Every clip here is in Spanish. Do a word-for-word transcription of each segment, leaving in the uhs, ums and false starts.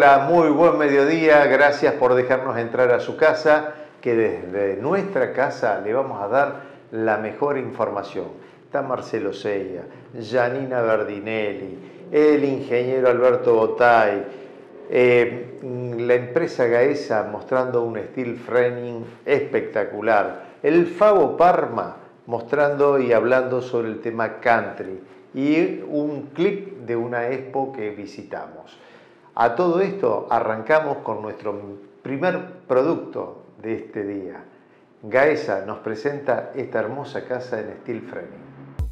Hola, muy buen mediodía, gracias por dejarnos entrar a su casa, que desde nuestra casa le vamos a dar la mejor información. Está Marcelo Sella, Janina Berdinelli, el ingeniero Alberto Botay, eh, la empresa Gaesa mostrando un steel framing espectacular, el Fabo Parma mostrando y hablando sobre el tema country y un clip de una expo que visitamos. A todo esto arrancamos con nuestro primer producto de este día. Gaesa nos presenta esta hermosa casa en steel framing.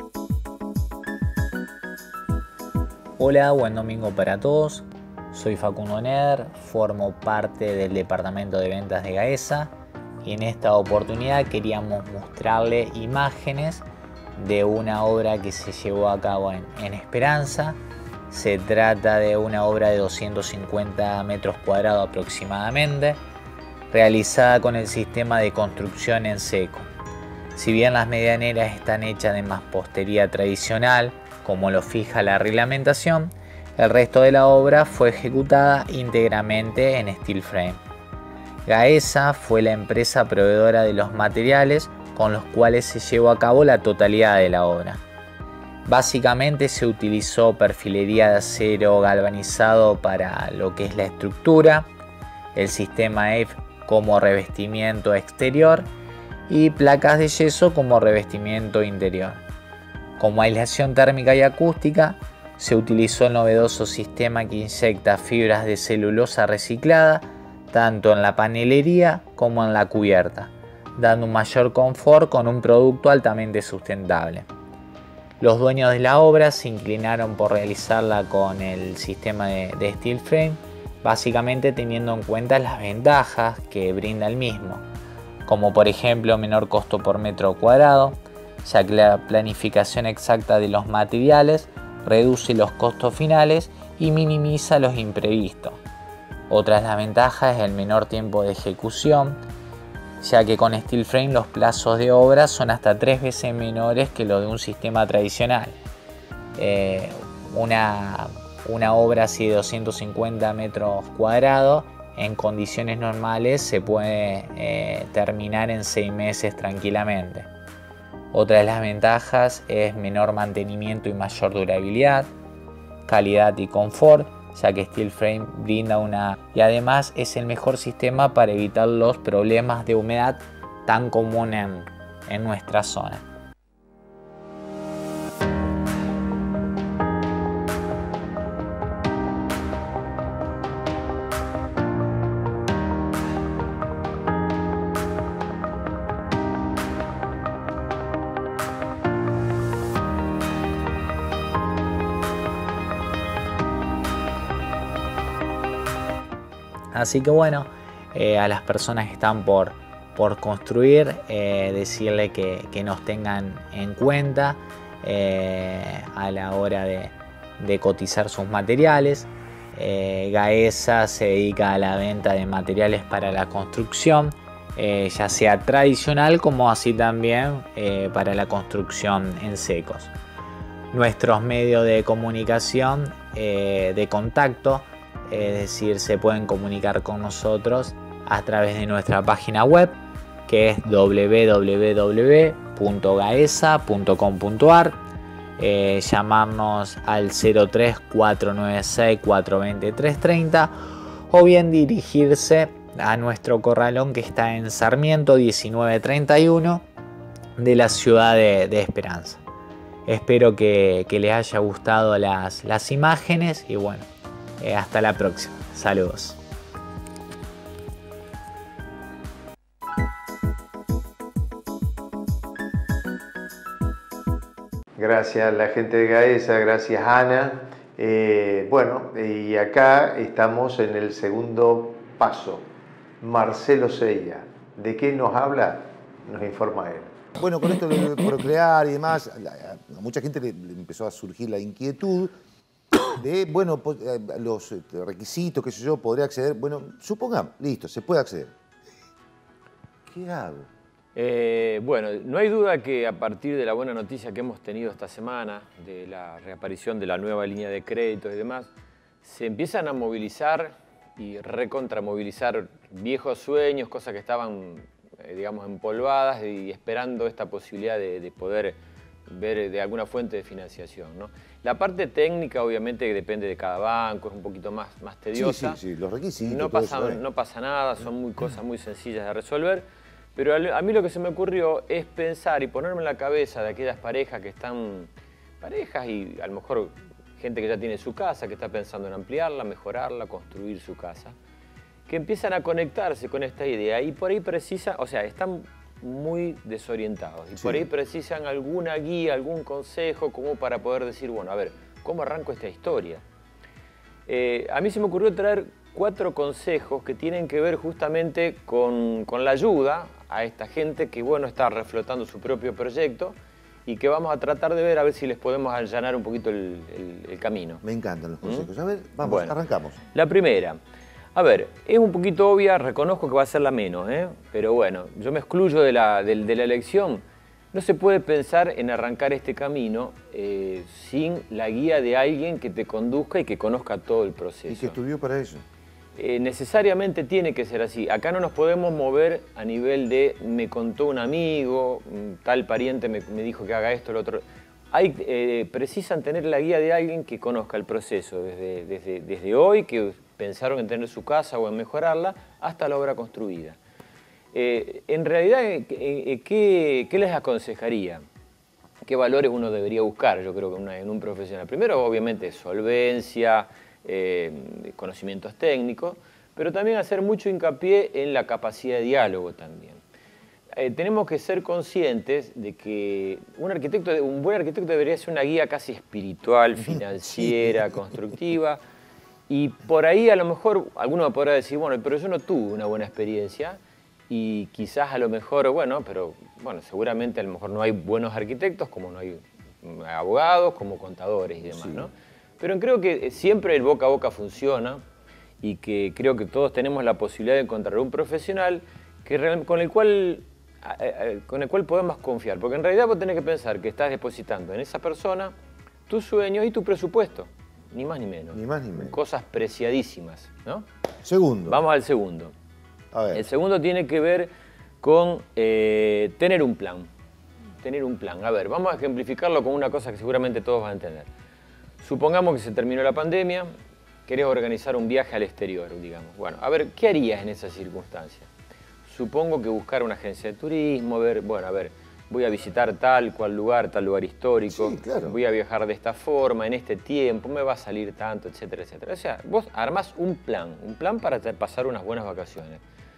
Hola, buen domingo para todos. Soy Facundo Neder, formo parte del departamento de ventas de Gaesa y en esta oportunidad queríamos mostrarle imágenes de una obra que se llevó a cabo en, en Esperanza. Se trata de una obra de doscientos cincuenta metros cuadrados aproximadamente, realizada con el sistema de construcción en seco. Si bien las medianeras están hechas de mampostería tradicional, como lo fija la reglamentación, el resto de la obra fue ejecutada íntegramente en steel frame. Gaesa fue la empresa proveedora de los materiales con los cuales se llevó a cabo la totalidad de la obra. Básicamente se utilizó perfilería de acero galvanizado para lo que es la estructura, el sistema E F como revestimiento exterior y placas de yeso como revestimiento interior. Como aislación térmica y acústica se utilizó el novedoso sistema que inyecta fibras de celulosa reciclada tanto en la panelería como en la cubierta, dando un mayor confort con un producto altamente sustentable. Los dueños de la obra se inclinaron por realizarla con el sistema de, de steel frame, básicamente teniendo en cuenta las ventajas que brinda el mismo, como por ejemplo menor costo por metro cuadrado, ya que la planificación exacta de los materiales reduce los costos finales y minimiza los imprevistos. Otra de las ventajas es el menor tiempo de ejecución, ya que con steel frame los plazos de obra son hasta tres veces menores que los de un sistema tradicional. Eh, una, una obra así de doscientos cincuenta metros cuadrados en condiciones normales se puede eh, terminar en seis meses tranquilamente. Otra de las ventajas es menor mantenimiento y mayor durabilidad, calidad y confort, ya que steel frame brinda una y además es el mejor sistema para evitar los problemas de humedad tan comunes en, en nuestra zona. Así que bueno, eh, a las personas que están por, por construir, eh, decirle que, que nos tengan en cuenta eh, a la hora de, de cotizar sus materiales. Eh, Gaesa se dedica a la venta de materiales para la construcción, eh, ya sea tradicional como así también eh, para la construcción en secos. Nuestros medios de comunicación, eh, de contacto, es decir, se pueden comunicar con nosotros a través de nuestra página web, que es w w w punto gaesa punto com punto a r, eh, llamarnos al cero tres cuatro nueve seis cuatro dos cero tres tres cero o bien dirigirse a nuestro corralón que está en Sarmiento diecinueve treinta y uno de la ciudad de, de Esperanza. Espero que, que les haya gustado las, las imágenes y bueno, Eh, hasta la próxima. Saludos. Gracias la gente de Gaesa, gracias Ana. Eh, bueno, y acá estamos en el segundo paso. Marcelo Sella, ¿de qué nos habla? Nos informa él. Bueno, con esto de procrear y demás, a mucha gente le empezó a surgir la inquietud de, bueno, los requisitos, qué sé yo, podría acceder. Bueno, supongamos, listo, se puede acceder. ¿Qué hago? Eh, bueno, no hay duda que a partir de la buena noticia que hemos tenido esta semana, de la reaparición de la nueva línea de créditos y demás, se empiezan a movilizar y recontramovilizar viejos sueños, cosas que estaban, eh, digamos, empolvadas y esperando esta posibilidad de, de poder ver de alguna fuente de financiación, ¿no? La parte técnica obviamente depende de cada banco, es un poquito más, más tediosa. Sí, sí, sí, los requisitos. No pasa, todo eso, ¿eh? no pasa nada, son muy cosas muy sencillas de resolver, pero a mí lo que se me ocurrió es pensar y ponerme en la cabeza de aquellas parejas que están, parejas y a lo mejor gente que ya tiene su casa, que está pensando en ampliarla, mejorarla, construir su casa, que empiezan a conectarse con esta idea y por ahí precisan, o sea, están muy desorientados y Sí. por ahí precisan alguna guía, algún consejo como para poder decir, bueno, a ver, ¿cómo arranco esta historia? Eh, a mí se me ocurrió traer cuatro consejos que tienen que ver justamente con, con la ayuda a esta gente que, bueno, está reflotando su propio proyecto y que vamos a tratar de ver a ver si les podemos allanar un poquito el, el- el camino. Me encantan los consejos. ¿Mm? A ver, vamos, Bueno. arrancamos. La primera, a ver, es un poquito obvia, reconozco que va a ser la menos, ¿eh? Pero bueno, yo me excluyo de la, de, de la elección. No se puede pensar en arrancar este camino eh, sin la guía de alguien que te conduzca y que conozca todo el proceso. Y que estudió para eso. Eh, necesariamente tiene que ser así. Acá no nos podemos mover a nivel de me contó un amigo, mm, tal pariente me, me dijo que haga esto, lo otro. Hay, eh, precisan tener la guía de alguien que conozca el proceso desde, desde, desde hoy, que pensaron en tener su casa o en mejorarla, hasta la obra construida. Eh, en realidad, eh, eh, ¿qué, qué les aconsejaría? ¿Qué valores uno debería buscar, yo creo, que una- en un profesional? Primero, obviamente, solvencia, eh, conocimientos técnicos, pero también hacer mucho hincapié en la capacidad de diálogo también. Eh, tenemos que ser conscientes de que un, arquitecto, un buen arquitecto debería ser una guía casi espiritual, financiera, constructiva, y por ahí a lo mejor alguno me podrá decir, bueno, pero yo no tuve una buena experiencia, y quizás a lo mejor, bueno, pero bueno, seguramente a lo mejor no hay buenos arquitectos, como no hay abogados, como contadores y demás, Sí. ¿no? Pero creo que siempre el boca a boca funciona y que creo que todos tenemos la posibilidad de encontrar un profesional que real- con el cual con el cual podemos confiar, porque en realidad vos tenés que pensar que estás depositando en esa persona tus sueños y tu presupuesto, ni más ni menos. Ni más ni menos. Cosas preciadísimas, ¿no? Segundo. Vamos al segundo. A ver. El segundo tiene que ver con eh, tener un plan. Tener un plan. A ver, vamos a ejemplificarlo con una cosa que seguramente todos van a entender. Supongamos que se terminó la pandemia, querés organizar un viaje al exterior, digamos. Bueno, a ver, ¿qué harías en esa circunstancia? Supongo que buscar una agencia de turismo, ver, bueno, a ver, voy a visitar tal cual lugar, tal lugar histórico, Sí, claro. voy a viajar de esta forma, en este tiempo, me va a salir tanto, etcétera, etcétera. O sea, vos armás un plan, un plan para te- pasar unas buenas vacaciones.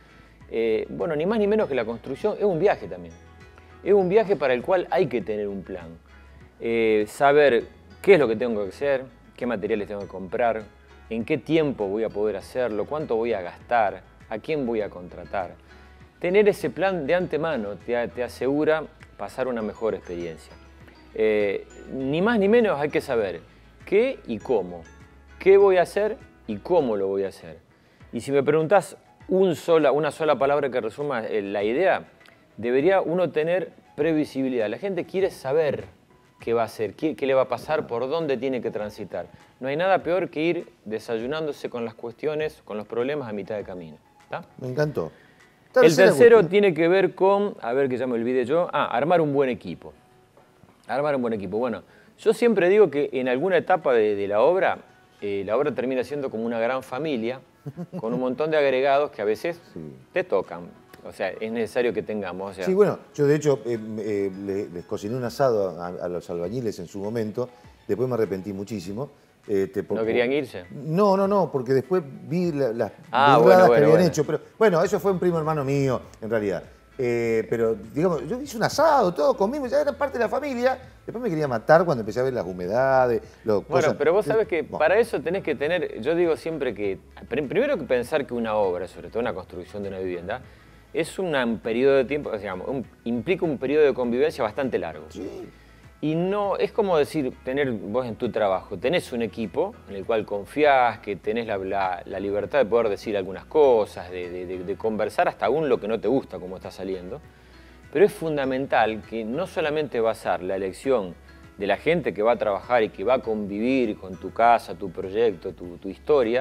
Eh, bueno, ni más ni menos que la construcción es un viaje también. Es un viaje para el cual hay que tener un plan. Eh, saber qué es lo que tengo que hacer, qué materiales tengo que comprar, en qué tiempo voy a poder hacerlo, cuánto voy a gastar, a quién voy a contratar. Tener ese plan de antemano te, te asegura pasar una mejor experiencia. Eh, ni más ni menos hay que saber qué y cómo. Qué voy a hacer y cómo lo voy a hacer. Y si me preguntás un sola, una sola palabra que resuma eh, la idea, debería uno tener previsibilidad. La gente quiere saber qué va a hacer, qué, qué le va a pasar, por dónde tiene que transitar. No hay nada peor que ir desayunándose con las cuestiones, con los problemas a mitad de camino. ¿Está? Me encantó. El Tercera tercero cuestión. tiene que ver con, a ver que ya me olvidé yo, ah, armar un buen equipo. Armar un buen equipo. Bueno, yo siempre digo que en alguna etapa de, de la obra, eh, la obra termina siendo como una gran familia, con un montón de agregados que a veces Sí. te tocan. O sea, es necesario que tengamos. O sea, Sí, bueno, yo de hecho eh, eh, le- les cociné un asado a, a los albañiles en su momento, después me arrepentí muchísimo. eh, te- por- ¿No querían irse? No, no, no, porque después vi la- las Ah, burradas bueno, que bueno, habían bueno. hecho. Pero bueno, eso fue un primo hermano mío, en realidad. Eh, pero, digamos, yo hice un asado, todo comimos, ya era parte de la familia. Después me quería matar cuando empecé a ver las humedades, lo, Bueno, cosas- pero vos sabés que Bueno, para eso tenés que tener, yo digo siempre que, pr- primero que pensar que una obra, sobre todo una construcción de una vivienda, es un periodo de tiempo, digamos, un- implica un periodo de convivencia bastante largo. Y no, es como decir, tener vos en tu trabajo, tenés un equipo en el cual confiás, que tenés la, la- la libertad de poder decir algunas cosas, de, de- de- de conversar hasta aún lo que no te gusta, como está saliendo. Pero es fundamental que no solamente basar la elección de la gente que va a trabajar y que va a convivir con tu casa, tu proyecto, tu, tu historia,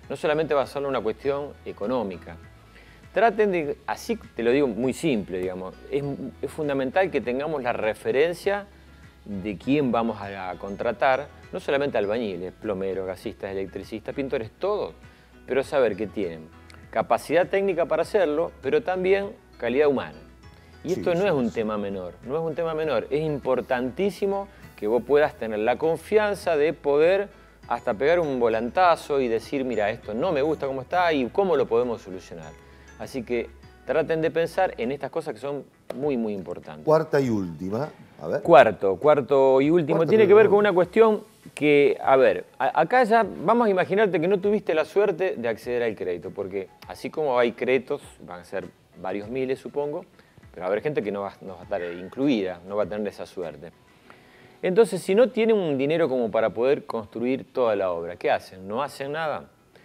no solamente va a ser una cuestión económica. Traten de, así te lo digo muy simple, digamos, es, es fundamental que tengamos la referencia de quién vamos a, a contratar, no solamente albañiles, plomeros, gasistas, electricistas, pintores, todos, pero saber que tienen capacidad técnica para hacerlo, pero también calidad humana. Y esto sí, no sí, es un sí. tema menor, no es un tema menor, es importantísimo que vos puedas tener la confianza de poder hasta pegar un volantazo y decir, mira, esto no me gusta cómo está y cómo lo podemos solucionar. Así que traten de pensar en estas cosas que son muy, muy importantes. Cuarta y última, a ver. Cuarto, cuarto y último, cuarto tiene que ver con una cuestión que, a ver, a, acá ya vamos a imaginarte que no tuviste la suerte de acceder al crédito, porque así como hay créditos, van a ser varios miles, supongo, pero va a haber gente que no va, no va a estar incluida, no va a tener esa suerte. Entonces, si no tienen un dinero como para poder construir toda la obra, ¿qué hacen? ¿No hacen nada?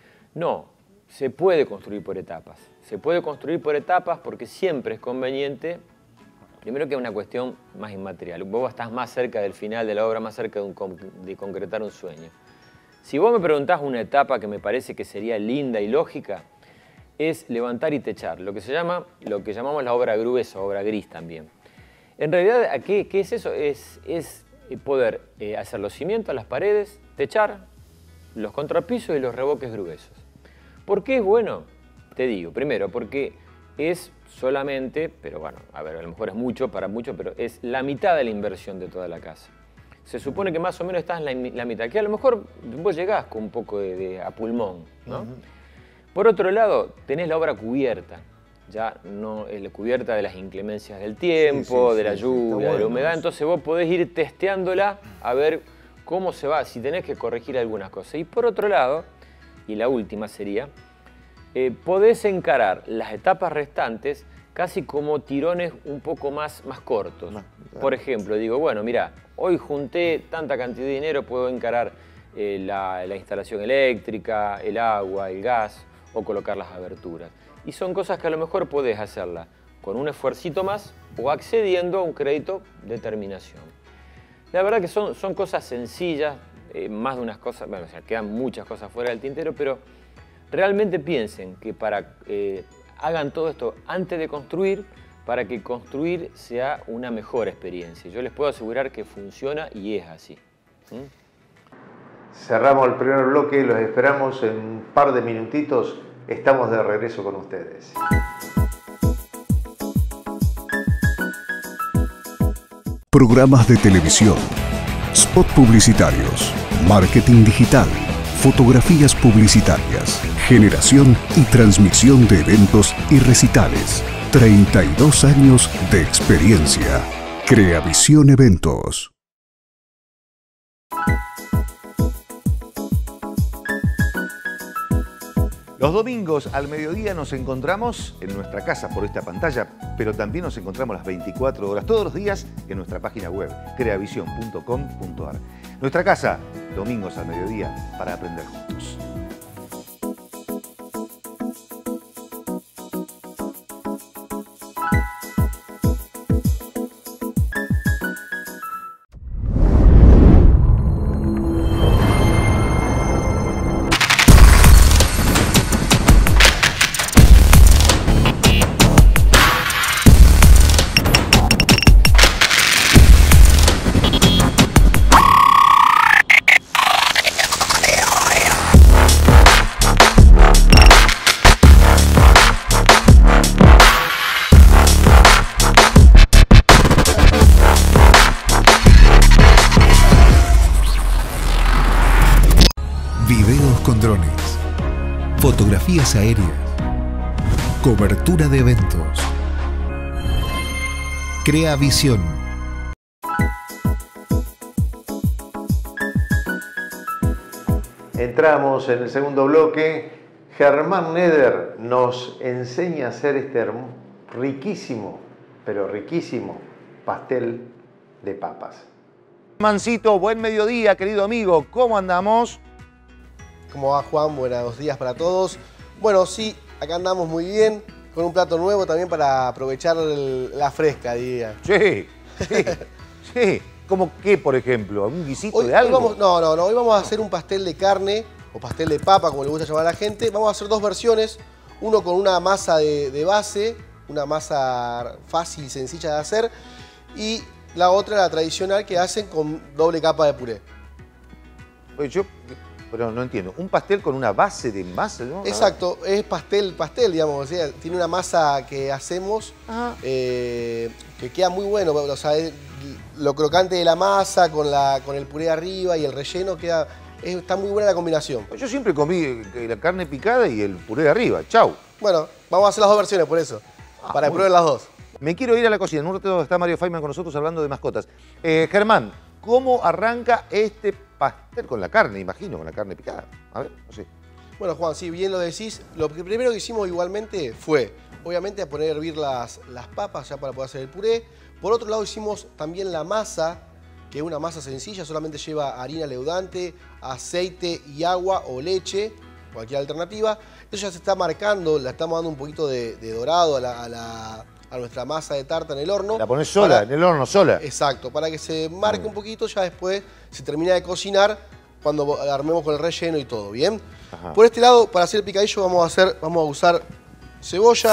No, se puede construir por etapas. Se puede construir por etapas porque siempre es conveniente, primero que es una cuestión más inmaterial. Vos estás más cerca del final de la obra, más cerca de, un, de concretar un sueño. Si vos me preguntás una etapa que me parece que sería linda y lógica, es levantar y techar, lo que se llama, lo que llamamos la obra gruesa, obra gris también. En realidad, ¿qué, qué es eso? Es, es poder eh, hacer los cimientos, las paredes, techar, los contrapisos y los revoques gruesos. ¿Por qué es bueno? Te digo, primero, porque es solamente, pero bueno, a ver, a lo mejor es mucho para mucho, pero es la mitad de la inversión de toda la casa. Se supone que más o menos estás en la, la mitad, que a lo mejor vos llegás con un poco de, de a pulmón, ¿no? Uh-huh. Por otro lado, tenés la obra cubierta, ya no es la cubierta de las inclemencias del tiempo, sí, sí, de la sí, lluvia, sí, bueno, de la humedad, entonces vos podés ir testeándola a ver cómo se va, si tenés que corregir algunas cosas. Y por otro lado, y la última sería, eh, podés encarar las etapas restantes casi como tirones un poco más, más cortos. No, claro. Por ejemplo, digo, bueno, mira, hoy junté tanta cantidad de dinero, puedo encarar eh, la, la instalación eléctrica, el agua, el gas, o colocar las aberturas. Y son cosas que a lo mejor podés hacerlas con un esfuercito más o accediendo a un crédito de terminación. La verdad que son, son cosas sencillas, eh, más de unas cosas, bueno, o sea, quedan muchas cosas fuera del tintero, pero realmente piensen que para, eh, hagan todo esto antes de construir, para que construir sea una mejor experiencia. Yo les puedo asegurar que funciona y es así. ¿Mm? Cerramos el primer bloque, los esperamos en un par de minutitos. Estamos de regreso con ustedes. Programas de televisión, spot publicitarios, marketing digital, fotografías publicitarias, generación y transmisión de eventos y recitales. treinta y dos años de experiencia. Creavisión Eventos. Los domingos al mediodía nos encontramos en nuestra casa por esta pantalla, pero también nos encontramos las veinticuatro horas, todos los días, en nuestra página web, creavisión punto com punto ar. Nuestra casa, domingos al mediodía, para aprender juntos. Fotografías aéreas, cobertura de eventos. Creavisión. Entramos en el segundo bloque. Germán Neder nos enseña a hacer este riquísimo, pero riquísimo pastel de papas. Mancito, buen mediodía, querido amigo. ¿Cómo andamos? ¿Cómo va, Juan? Buenos días para todos. Bueno, sí, acá andamos muy bien, con un plato nuevo también para aprovechar el, la fresca, diría. Sí, sí, sí. ¿Cómo qué, por ejemplo? ¿Un guisito hoy, de algo? Hoy vamos, no, no, no. Hoy vamos a hacer un pastel de carne o pastel de papa, como le gusta llamar a la gente. Vamos a hacer dos versiones, uno con una masa de, de base, una masa fácil y sencilla de hacer, y la otra, la tradicional, que hacen con doble capa de puré. Oye, yo, pero no entiendo, ¿un pastel con una base de masa? ¿No? Exacto, es pastel, pastel, digamos, o sea, tiene una masa que hacemos eh, que queda muy bueno, o sea, es, lo crocante de la masa con, la, con el puré arriba y el relleno queda, es, está muy buena la combinación. Yo siempre comí la carne picada y el puré de arriba, chau. Bueno, vamos a hacer las dos versiones por eso, Ah, para que muy prueben las dos. Me quiero ir a la cocina. En un rato está Mario Feynman con nosotros hablando de mascotas. Eh, Germán, ¿cómo arranca este pastel con la carne? Imagino, con la carne picada. A ver, no sé. Bueno, Juan, sí, bien lo decís. Lo que primero que hicimos igualmente fue, obviamente, a poner a hervir las, las papas ya para poder hacer el puré. Por otro lado, hicimos también la masa, que es una masa sencilla, solamente lleva harina leudante, aceite y agua o leche, cualquier alternativa. Esto ya se está marcando, la estamos dando un poquito de, de dorado a, la, a, la, a nuestra masa de tarta en el horno. La pones sola, para, en el horno, sola. Exacto, para que se marque un poquito, ya después se termina de cocinar cuando armemos con el relleno y todo, ¿bien? Ajá. Por este lado, para hacer el picadillo vamos a, hacer, vamos a usar cebolla,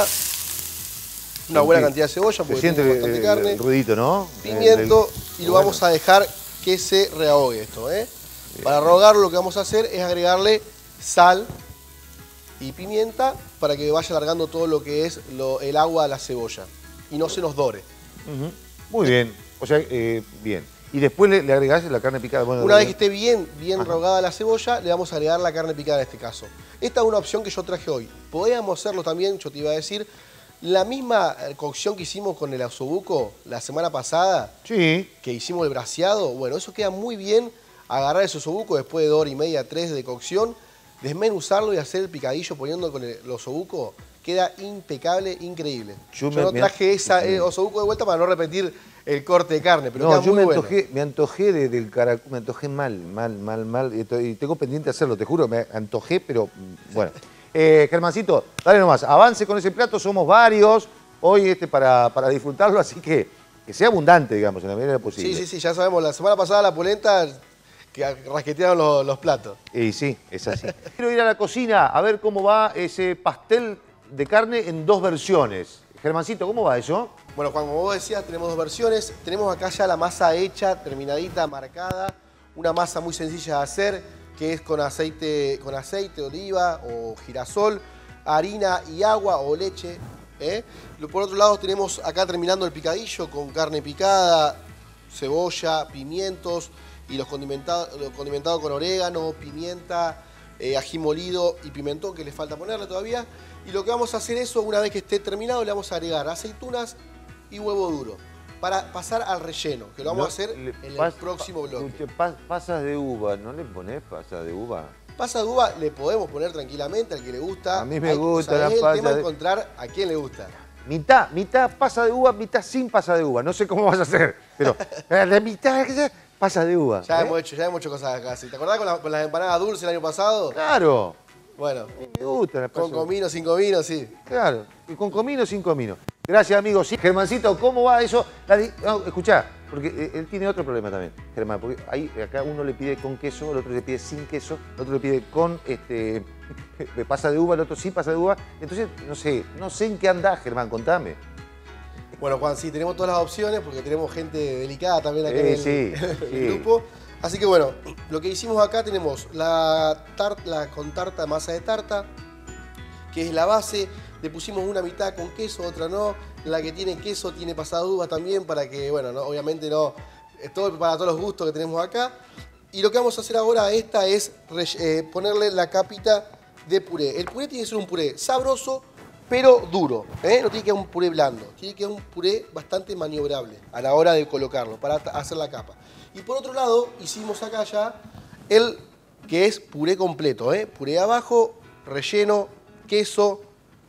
una buena cantidad de cebolla, porque se siente tenemos el, bastante el, carne, el ruidito, ¿no? pimiento, el, el, y lo bueno. vamos a dejar que se reahogue esto, ¿eh? Para rehogarlo lo que vamos a hacer es agregarle sal y pimienta para que vaya alargando todo lo que es lo, el agua a la cebolla y no se nos dore. Uh-huh. Muy bien, o sea, eh, bien. Y después le, le agregás la carne picada. Bueno, una vez que esté bien, bien Ajá. rehogada la cebolla, le vamos a agregar la carne picada en este caso. Esta es una opción que yo traje hoy. Podríamos hacerlo también, yo te iba a decir, la misma cocción que hicimos con el osobuco la semana pasada, sí. que hicimos el braseado. Bueno, eso queda muy bien, agarrar el osobuco después de dos horas y media, tres de cocción, desmenuzarlo y hacer el picadillo poniendo con el osobuco. Queda impecable, increíble. Yo, yo me, no traje me, esa eh, osobuco de vuelta para no repetir el corte de carne, pero no, queda yo muy me bueno. antojé, me antojé de, del caracol, me antojé mal, mal, mal, mal, y tengo pendiente de hacerlo, te juro, me antojé, pero bueno. Eh, Germancito, dale nomás, avance con ese plato, somos varios hoy este para, para disfrutarlo, así que que sea abundante, digamos, en la medida de lo posible. Sí, sí, sí, ya sabemos, la semana pasada la polenta que rasquetearon los, los platos. Y sí, es así. Quiero ir a la cocina a ver cómo va ese pastel de carne en dos versiones. Germancito, ¿cómo va eso? Bueno, Juan, como vos decías, tenemos dos versiones. Tenemos acá ya la masa hecha, terminadita, marcada. Una masa muy sencilla de hacer, que es con aceite, con aceite de oliva o girasol, harina y agua o leche. ¿eh? Por otro lado, tenemos acá terminando el picadillo con carne picada, cebolla, pimientos y los condimentados los condimentado con orégano, pimienta, eh, ají molido y pimentón, que les falta ponerle todavía. Y lo que vamos a hacer eso, una vez que esté terminado, le vamos a agregar aceitunas y huevo duro para pasar al relleno, que lo vamos no, a hacer en pas, el próximo pa, bloque. Pas, pasas de uva, ¿no le ponés pasas de uva? Pasas de uva le podemos poner tranquilamente al que le gusta. A mí me Hay, gusta o sea, la es pasa el tema de... de encontrar a quién le gusta. Mitad, mitad pasa de uva, mitad sin pasa de uva. No sé cómo vas a hacer, pero la mitad pasa de uva. Ya, ¿eh? hemos hecho, ya hemos hecho cosas acá. ¿Te acordás con, la, con las empanadas dulces el año pasado? Claro. Bueno, me gusta la con comino, sin comino, sí. Claro, y con comino, sin comino. Gracias, amigos. Sí, Germancito, ¿cómo va eso? La di... no, escuchá, porque él tiene otro problema también, Germán, porque ahí acá uno le pide con queso, el otro le pide sin queso, el otro le pide con este pasa de uva, el otro sí pasa de uva. Entonces, no sé, no sé en qué andás, Germán, contame. Bueno, Juan, sí, tenemos todas las opciones porque tenemos gente delicada también acá eh, en el, sí, el sí. grupo. Así que bueno, lo que hicimos acá tenemos la tarta con tarta, masa de tarta, que es la base. Le pusimos una mitad con queso, otra no. La que tiene queso tiene pasada de uva también para que, bueno, no, obviamente no, es todo para todos los gustos que tenemos acá. Y lo que vamos a hacer ahora a esta es eh, ponerle la capita de puré. El puré tiene que ser un puré sabroso, pero duro, ¿eh? No tiene que ser un puré blando, tiene que ser un puré bastante maniobrable a la hora de colocarlo, para hacer la capa. Y por otro lado, hicimos acá ya el que es puré completo, ¿eh? Puré abajo, relleno, queso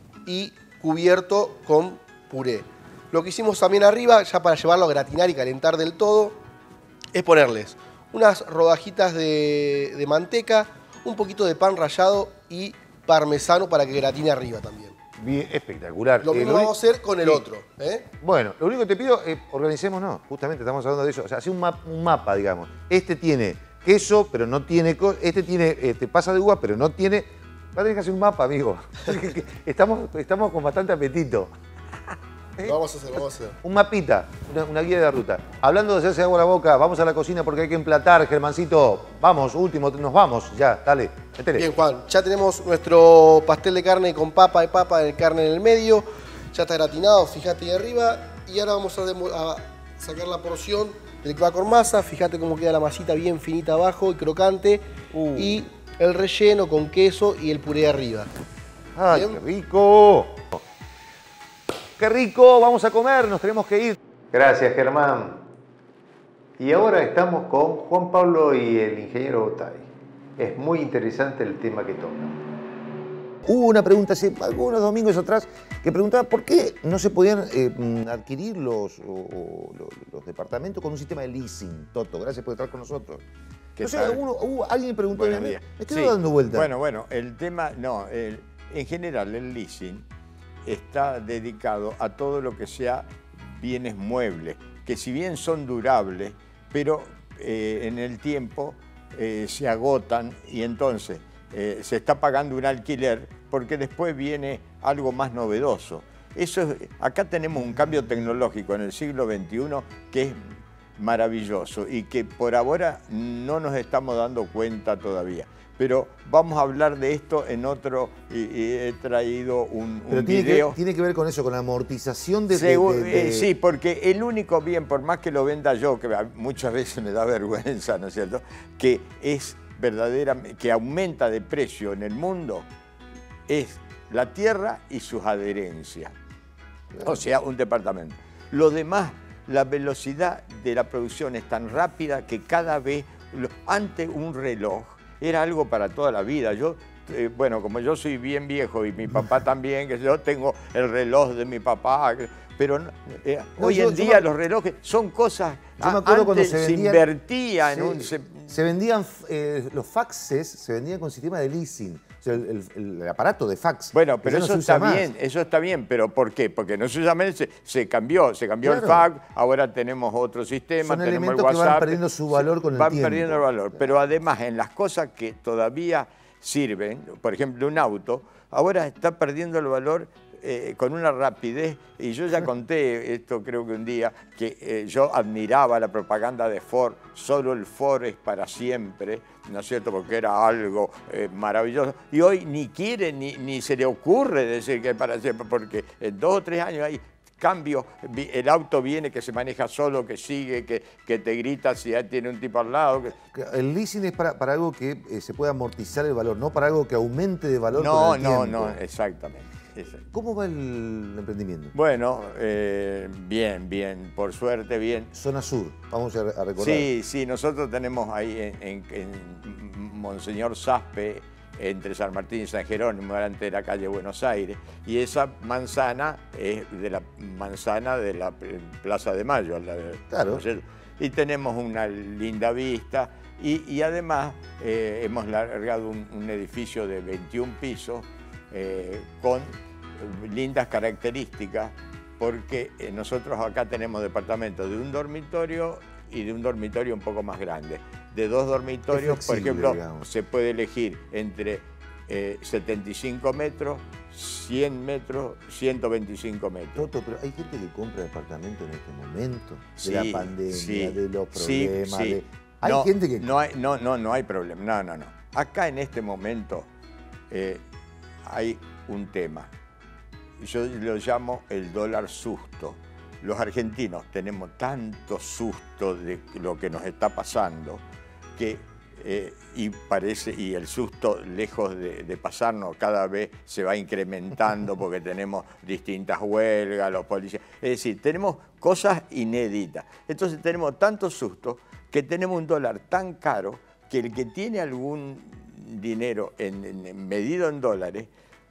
y cubierto con puré. Lo que hicimos también arriba, ya para llevarlo a gratinar y calentar del todo, es ponerles unas rodajitas de, de manteca, un poquito de pan rallado y parmesano para que gratine arriba también. Bien, espectacular. Lo mismo eh, lo vamos a hacer con el sí. otro. ¿eh? Bueno, lo único que te pido es organicémonos, justamente estamos hablando de eso. O sea, hacer un, map, un mapa, digamos. Este tiene queso, pero no tiene... Este tiene este, pasa de uva, pero no tiene... Va a tener que hacer un mapa, amigo. Estamos, estamos con bastante apetito. ¿Eh? Vamos a hacer, vamos a hacer. Un mapita, una, una guía de la ruta. Hablando de hacerse agua a la boca, vamos a la cocina porque hay que emplatar, Germancito. Vamos, último, nos vamos, ya, dale, métele. Bien, Juan, ya tenemos nuestro pastel de carne con papa de papa, el carne en el medio. Ya está gratinado, fíjate ahí arriba. Y ahora vamos a, a sacar la porción del que va con masa. Fíjate cómo queda la masita bien finita abajo y crocante. Uh. Y el relleno con queso y el puré arriba. ¡Ay, bien. Qué rico! ¡Qué rico! Vamos a comer, nos tenemos que ir. Gracias, Germán. Y ahora estamos con Juan Pablo y el ingeniero Otay. Es muy interesante el tema que tocan. Hubo una pregunta hace algunos domingos atrás que preguntaba por qué no se podían eh, adquirir los, o, o, los, los departamentos con un sistema de leasing. Toto, gracias por estar con nosotros. ¿Qué no sé, tal? uno, hubo, alguien preguntó, me, me quedo sí. dando vuelta. Bueno, bueno, el tema, no, el, en general el leasing está dedicado a todo lo que sea bienes muebles, que si bien son durables, pero eh, en el tiempo eh, se agotan y entonces eh, se está pagando un alquiler porque después viene algo más novedoso. Eso es, acá tenemos un cambio tecnológico en el siglo veintiuno que es maravilloso y que por ahora no nos estamos dando cuenta todavía. Pero vamos a hablar de esto en otro, y, y he traído un, Pero un tiene video. Que, tiene que ver con eso, con la amortización de... Segu de, de, de... Sí, porque el único bien, por más que lo venda yo, que muchas veces me da vergüenza, ¿no es cierto?, que es verdadera, que aumenta de precio en el mundo, es la tierra y sus adherencias. Claro. O sea, un departamento. Lo demás, la velocidad de la producción es tan rápida que cada vez, antes un reloj, era algo para toda la vida. Yo, eh, bueno, como yo soy bien viejo y mi papá también, que yo tengo el reloj de mi papá, pero eh, no, hoy yo, en día me, los relojes son cosas... Yo me acuerdo antes cuando se, vendían, se invertía se, en un... Se, se vendían, eh, los faxes se vendían con sistema de leasing. O sea, el, el, el aparato de fax. Bueno, pero eso no está más. bien, eso está bien, pero ¿por qué? Porque no se llama, se, se cambió, se cambió claro. el fax, ahora tenemos otro sistema, Son tenemos el WhatsApp. Que van perdiendo su valor con el van tiempo. Van perdiendo el valor, pero además en las cosas que todavía sirven, por ejemplo un auto, ahora está perdiendo el valor eh, con una rapidez, y yo ya conté esto creo que un día, que eh, yo admiraba la propaganda de Ford, solo el Ford es para siempre, ¿no es cierto?, porque era algo eh, maravilloso, y hoy ni quiere, ni, ni se le ocurre decir que es para siempre, porque en dos o tres años hay cambios, el auto viene que se maneja solo, que sigue, que, que te grita si ya tiene un tipo al lado. Que... El leasing es para, para algo que eh, se pueda amortizar el valor, no para algo que aumente de valor no, con el no, tiempo. No, exactamente. ¿Cómo va el emprendimiento? Bueno, eh, bien, bien, por suerte, bien. Zona Sur, vamos a recordar. Sí, sí, nosotros tenemos ahí en, en, en Monseñor Saspe, entre San Martín y San Jerónimo, delante de la calle Buenos Aires, y esa manzana es de la manzana de la Plaza de Mayo. La, claro. ¿no? Y tenemos una linda vista, y, y además eh, hemos largado un, un edificio de veintiún pisos, eh, con lindas características, porque eh, nosotros acá tenemos departamentos de un dormitorio y de un dormitorio un poco más grande. De dos dormitorios, por ejemplo, digamos. Se puede elegir entre eh, setenta y cinco metros, cien metros, ciento veinticinco metros. Toto, pero hay gente que compra departamento en este momento, sí, de la pandemia, sí, de los problemas. Sí, sí. De... Hay no, gente que... No hay, no, no, no hay problema, no, no, no. Acá en este momento eh, hay un tema. Yo lo llamo el dólar susto. Los argentinos tenemos tanto susto de lo que nos está pasando que, eh, y parece, y el susto lejos de, de pasarnos cada vez se va incrementando porque tenemos distintas huelgas, los policías. Es decir, tenemos cosas inéditas. Entonces tenemos tanto susto que tenemos un dólar tan caro que el que tiene algún dinero en, en, medido en dólares,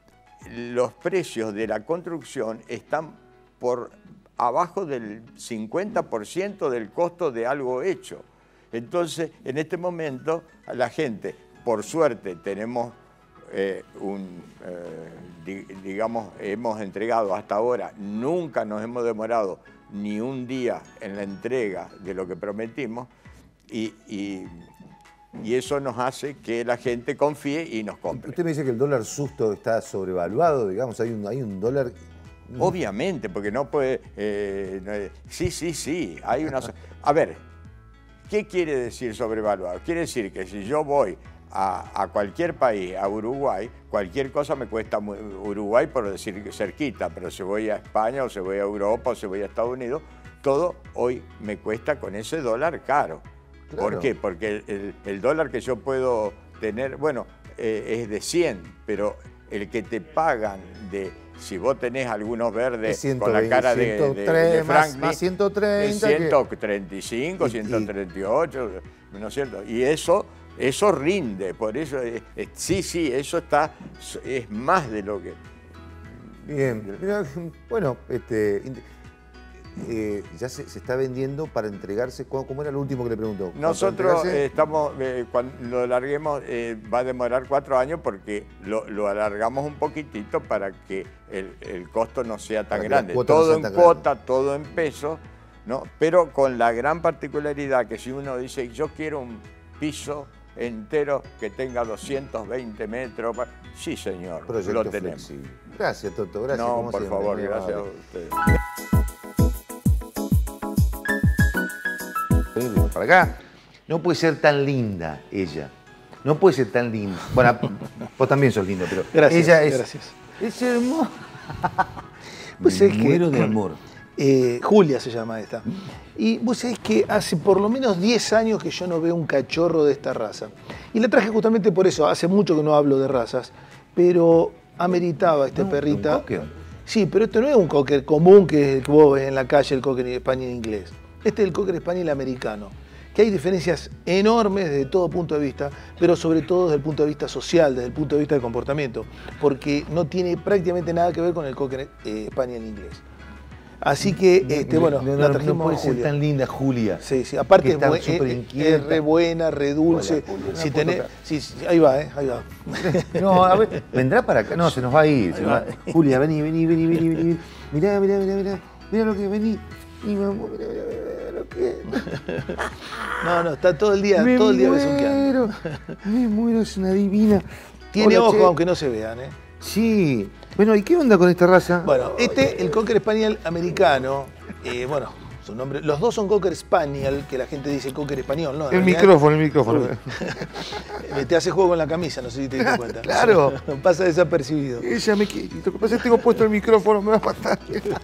los precios de la construcción están por abajo del cincuenta por ciento del costo de algo hecho. Entonces, en este momento, la gente, por suerte, tenemos eh, un, eh, di, digamos, hemos entregado hasta ahora, nunca nos hemos demorado ni un día en la entrega de lo que prometimos, y, y y eso nos hace que la gente confíe y nos compre. Usted me dice que el dólar susto está sobrevaluado, digamos, hay un, hay un dólar... Obviamente, porque no puede... eh, no, sí, sí, sí, hay una... A ver, ¿qué quiere decir sobrevaluado? Quiere decir que si yo voy a, a cualquier país, a Uruguay, cualquier cosa me cuesta Uruguay, por decir que cerquita, pero si voy a España o si voy a Europa o si voy a Estados Unidos, todo hoy me cuesta con ese dólar caro. Claro. ¿Por qué? Porque el, el, el dólar que yo puedo tener, bueno, eh, es de cien, pero el que te pagan de... Si vos tenés algunos verdes ciento con la veinte, cara de, ciento tres, de, de más, Franklin, más ciento treinta, ciento treinta y cinco, y, ciento treinta y ocho, ¿no es cierto? Y eso, eso rinde, por eso, eh, eh, sí, sí, eso está, es más de lo que... Bien, mira, bueno, este, eh, ya se, se está vendiendo para entregarse, ¿cómo era lo último que le preguntó? Nosotros eh, estamos, eh, cuando lo alarguemos, eh, va a demorar cuatro años porque lo, lo alargamos un poquitito para que el, el costo no sea tan grande. Todo en cuota, todo en pesos, ¿no? Pero con la gran particularidad que si uno dice, yo quiero un piso entero que tenga doscientos veinte metros, sí señor, Proyecto lo tenemos. Flexible. Gracias, Toto, gracias. No, como por siempre, favor, muy gracias amable. a ustedes. Para acá. No puede ser tan linda ella. No puede ser tan linda. Bueno, vos también sos lindo, pero Gracias, ella es, gracias. es hermosa. Pues Me es que- muero de amor. Eh, Julia se llama esta. Y vos sabés que hace por lo menos diez años que yo no veo un cachorro de esta raza. Y la traje justamente por eso. Hace mucho que no hablo de razas, pero ameritaba esta No, perrita. ¿un cocker? Sí, pero esto no es un cocker común que es el que vos ves en la calle, el cocker español inglés. Este es el cocker español americano. Que hay diferencias enormes desde todo punto de vista, pero sobre todo desde el punto de vista social, desde el punto de vista del comportamiento, porque no tiene prácticamente nada que ver con el cocker eh, español inglés. Así que, este, No, bueno, no, la no, trajimos no puede a ser Julia. tan linda Julia. Sí, sí, aparte Que es, está buen- súper es- inquieta. es re buena, re dulce. Hola, Julia, si una foto tenés, acá. sí, sí, ahí va, eh, ahí va. No, a ver, vendrá para acá. No, se nos va a ir. se nos va. va. Julia, vení, vení, vení, vení, vení. Mirá, mirá, mirá, mirá. Mirá lo que vení. Y me amor, mirá, mirá, mirá lo que. No, no, está todo el día, Me todo el día besuqueando. muero. Me muero, es una divina. Tiene Hola, ojos, che. aunque no se vean, eh. Sí. Bueno, ¿y qué onda con esta raza? Bueno, este, el cocker español americano, eh, bueno, su nombre, los dos son cocker spaniel, que la gente dice cocker español, ¿no? En El realidad, micrófono, el micrófono. eh, te hace juego con la camisa, no sé si te diste cuenta. Claro. Pasa desapercibido. Ella me quiere. Lo que pasa es que tengo puesto el micrófono, me va a matar.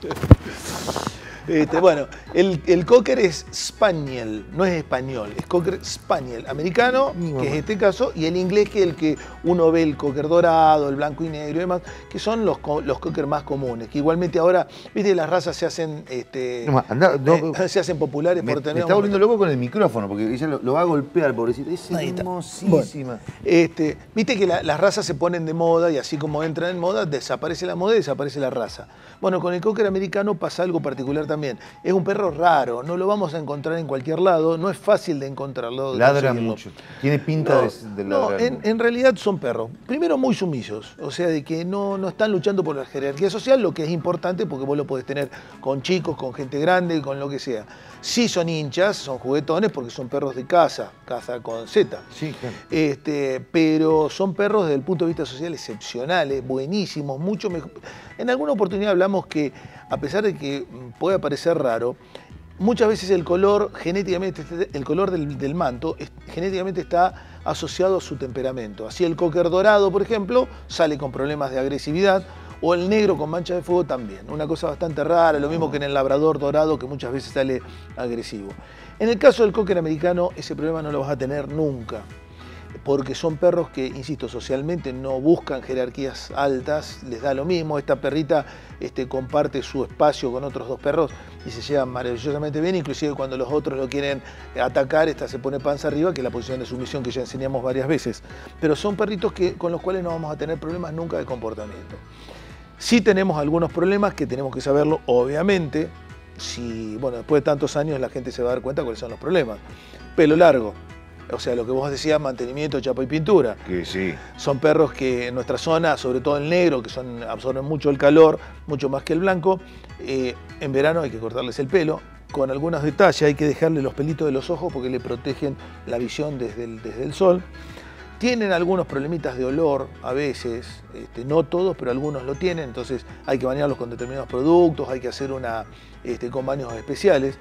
Este, bueno, el, el cocker es spaniel, no es español, es cocker spaniel americano, Mi que mamá. es este caso, y el inglés, que es el que uno ve, el cocker dorado, el blanco y negro y demás, que son los, co- los cocker más comunes, que igualmente ahora, viste, las razas se hacen, este, No, anda, no, eh, se hacen populares Me, por me tener está un- volviendo loco con el micrófono, porque ella lo, lo va a golpear, pobrecita. Es Ahí está. hermosísima. Este, viste que la- las razas se ponen de moda y así como entran en moda, desaparece la moda y desaparece la raza. Bueno, con el cocker americano pasa algo particular también. Es un perro raro, no lo vamos a encontrar en cualquier lado, no es fácil de encontrarlo. de Ladra conseguirlo. mucho. Tiene pinta No, de, de no, ladrar. en, en realidad son perros. Primero muy sumisos, o sea, de que no, no están luchando por la jerarquía social, lo que es importante porque vos lo podés tener con chicos, con gente grande, con lo que sea. Sí son hinchas, son juguetones porque son perros de caza, caza con Z. Sí, claro. Este, pero son perros desde el punto de vista social excepcionales, buenísimos, mucho mejor. En alguna oportunidad hablamos que, a pesar de que puede parecer raro, muchas veces el color genéticamente, el color del, del manto, es- genéticamente está asociado a su temperamento. Así el cocker dorado, por ejemplo, sale con problemas de agresividad, o el negro con mancha de fuego también. Una cosa bastante rara, lo mismo que en el labrador dorado, que muchas veces sale agresivo. En el caso del cocker americano, ese problema no lo vas a tener nunca, porque son perros que, insisto, socialmente no buscan jerarquías altas, les da lo mismo. Esta perrita este, comparte su espacio con otros dos perros y se llevan maravillosamente bien, inclusive cuando los otros lo quieren atacar, esta se pone panza arriba, que es la posición de sumisión que ya enseñamos varias veces. Pero son perritos que, con los cuales no vamos a tener problemas nunca de comportamiento. Sí tenemos algunos problemas que tenemos que saberlo, obviamente. Si, bueno, después de tantos años la gente se va a dar cuenta cuáles son los problemas. Pelo largo, o sea, lo que vos decías, mantenimiento, chapa y pintura. Que sí. Son perros que en nuestra zona, sobre todo el negro, que son, absorben mucho el calor, mucho más que el blanco, eh, en verano hay que cortarles el pelo. con algunos detalles. Hay que dejarle los pelitos de los ojos porque le protegen la visión desde el, desde el sol. Tienen algunos problemitas de olor a veces, este, no todos, pero algunos lo tienen, entonces hay que bañarlos con determinados productos, hay que hacer una, este, con baños especiales.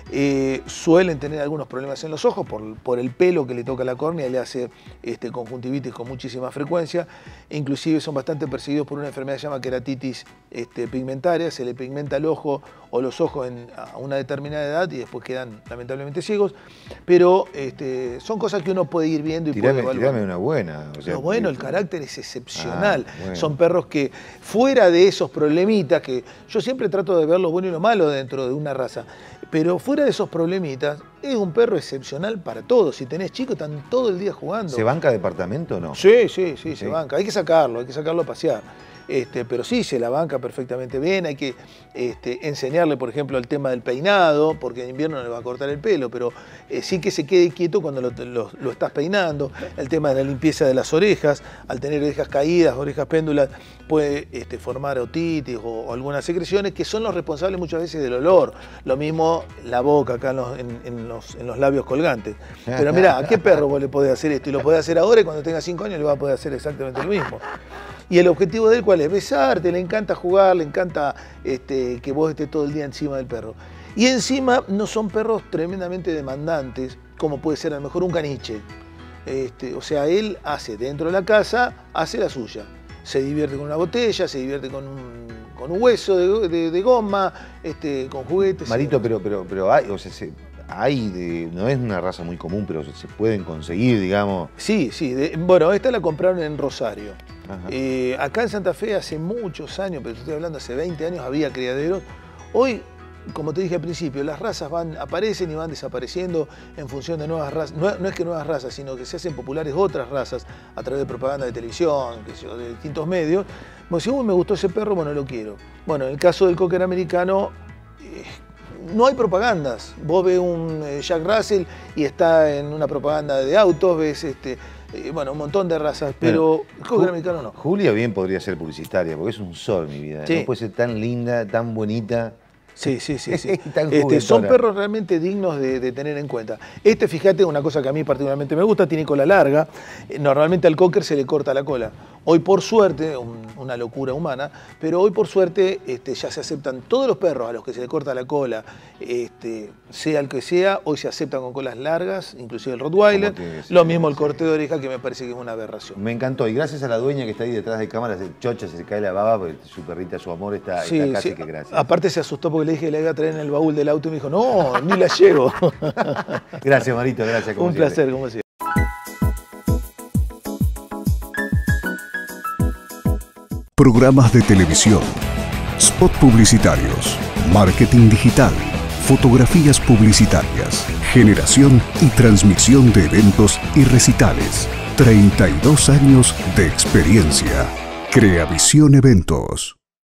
Eh, suelen tener algunos problemas en los ojos por, por el pelo que le toca a la córnea y le hace este, conjuntivitis con muchísima frecuencia. Inclusive son bastante perseguidos por una enfermedad que se llama queratitis este, pigmentaria, se le pigmenta el ojo o los ojos en, a una determinada edad y después quedan lamentablemente ciegos, pero este, son cosas que uno puede ir viendo y tirame, puede evaluar. Tirame una buena. O sea, no, bueno, el carácter es excepcional. Ah, bueno. Son perros que fuera de esos problemitas, que yo siempre trato de ver lo bueno y lo malo dentro de una raza, pero fuera de esos problemitas, es un perro excepcional para todos. Si tenés chicos, están todo el día jugando. ¿Se banca departamento o no? Sí, sí, sí, Sí. se banca. Hay que sacarlo, hay que sacarlo a pasear. Este, pero sí, se la banca perfectamente bien. Hay que este, enseñarle, por ejemplo, el tema del peinado, porque en invierno no le va a cortar el pelo, pero eh, sí que se quede quieto cuando lo, lo, lo estás peinando. El tema de la limpieza de las orejas, al tener orejas caídas, orejas péndulas, puede este, formar otitis o, o algunas secreciones que son los responsables muchas veces del olor. Lo mismo la boca acá en los, en, en los, en los labios colgantes. Pero mirá, ¿a qué perro vos le podés hacer esto? Y lo podés hacer ahora y cuando tenga cinco años le va a poder hacer exactamente lo mismo. Y el objetivo de él, ¿cuál es? Besarte, le encanta jugar, le encanta este, que vos estés todo el día encima del perro. Y encima no son perros tremendamente demandantes, como puede ser a lo mejor un caniche. Este, o sea, él hace dentro de la casa, hace la suya. Se divierte con una botella, se divierte con un, con un hueso de, de, de goma, este, con juguetes. Marito, pero, pero, pero hay, o sea, se, hay de, no es una raza muy común, pero se pueden conseguir, digamos. Sí, sí. De, bueno, esta la compraron en Rosario. Eh, acá en Santa Fe hace muchos años, pero estoy hablando hace veinte años, había criaderos. Hoy, como te dije al principio, las razas van, aparecen y van desapareciendo en función de nuevas razas. No, no es que nuevas razas, sino que se hacen populares otras razas a través de propaganda de televisión, que sé yo, de distintos medios. Bueno, si uy, me gustó ese perro, bueno, lo quiero. Bueno, en el caso del cocker americano, eh, no hay propagandas. Vos ves un eh, Jack Russell y está en una propaganda de autos, ves este, eh, bueno, un montón de razas, pero el cocker americano no. Julia bien podría ser publicitaria, porque es un sol, mi vida. Sí. No puede ser tan linda, tan bonita. Sí, sí, sí. sí. Tan este, son juguetona. perros realmente dignos de, de tener en cuenta. Este, fíjate, una cosa que a mí particularmente me gusta, tiene cola larga. Eh, Normalmente al cocker se le corta la cola. Hoy por suerte, un, una locura humana, pero hoy por suerte este, ya se aceptan todos los perros a los que se le corta la cola, este, sea el que sea, hoy se aceptan con colas largas, inclusive el Rottweiler. Lo mismo el corte de oreja, que me parece que es una aberración. Me encantó. Y gracias a la dueña que está ahí detrás de cámaras, chocha, se cae la baba, porque su perrita, su amor, está, Sí, está casi sí. que gracias. Aparte se asustó porque le dije que la iba a traer en el baúl del auto y me dijo, no, ni la llevo. Gracias, Marito, gracias. Como Un siempre. placer, como siempre. Programas de televisión, spot publicitarios, marketing digital, fotografías publicitarias, generación y transmisión de eventos y recitales. treinta y dos años de experiencia. Creavisión Eventos.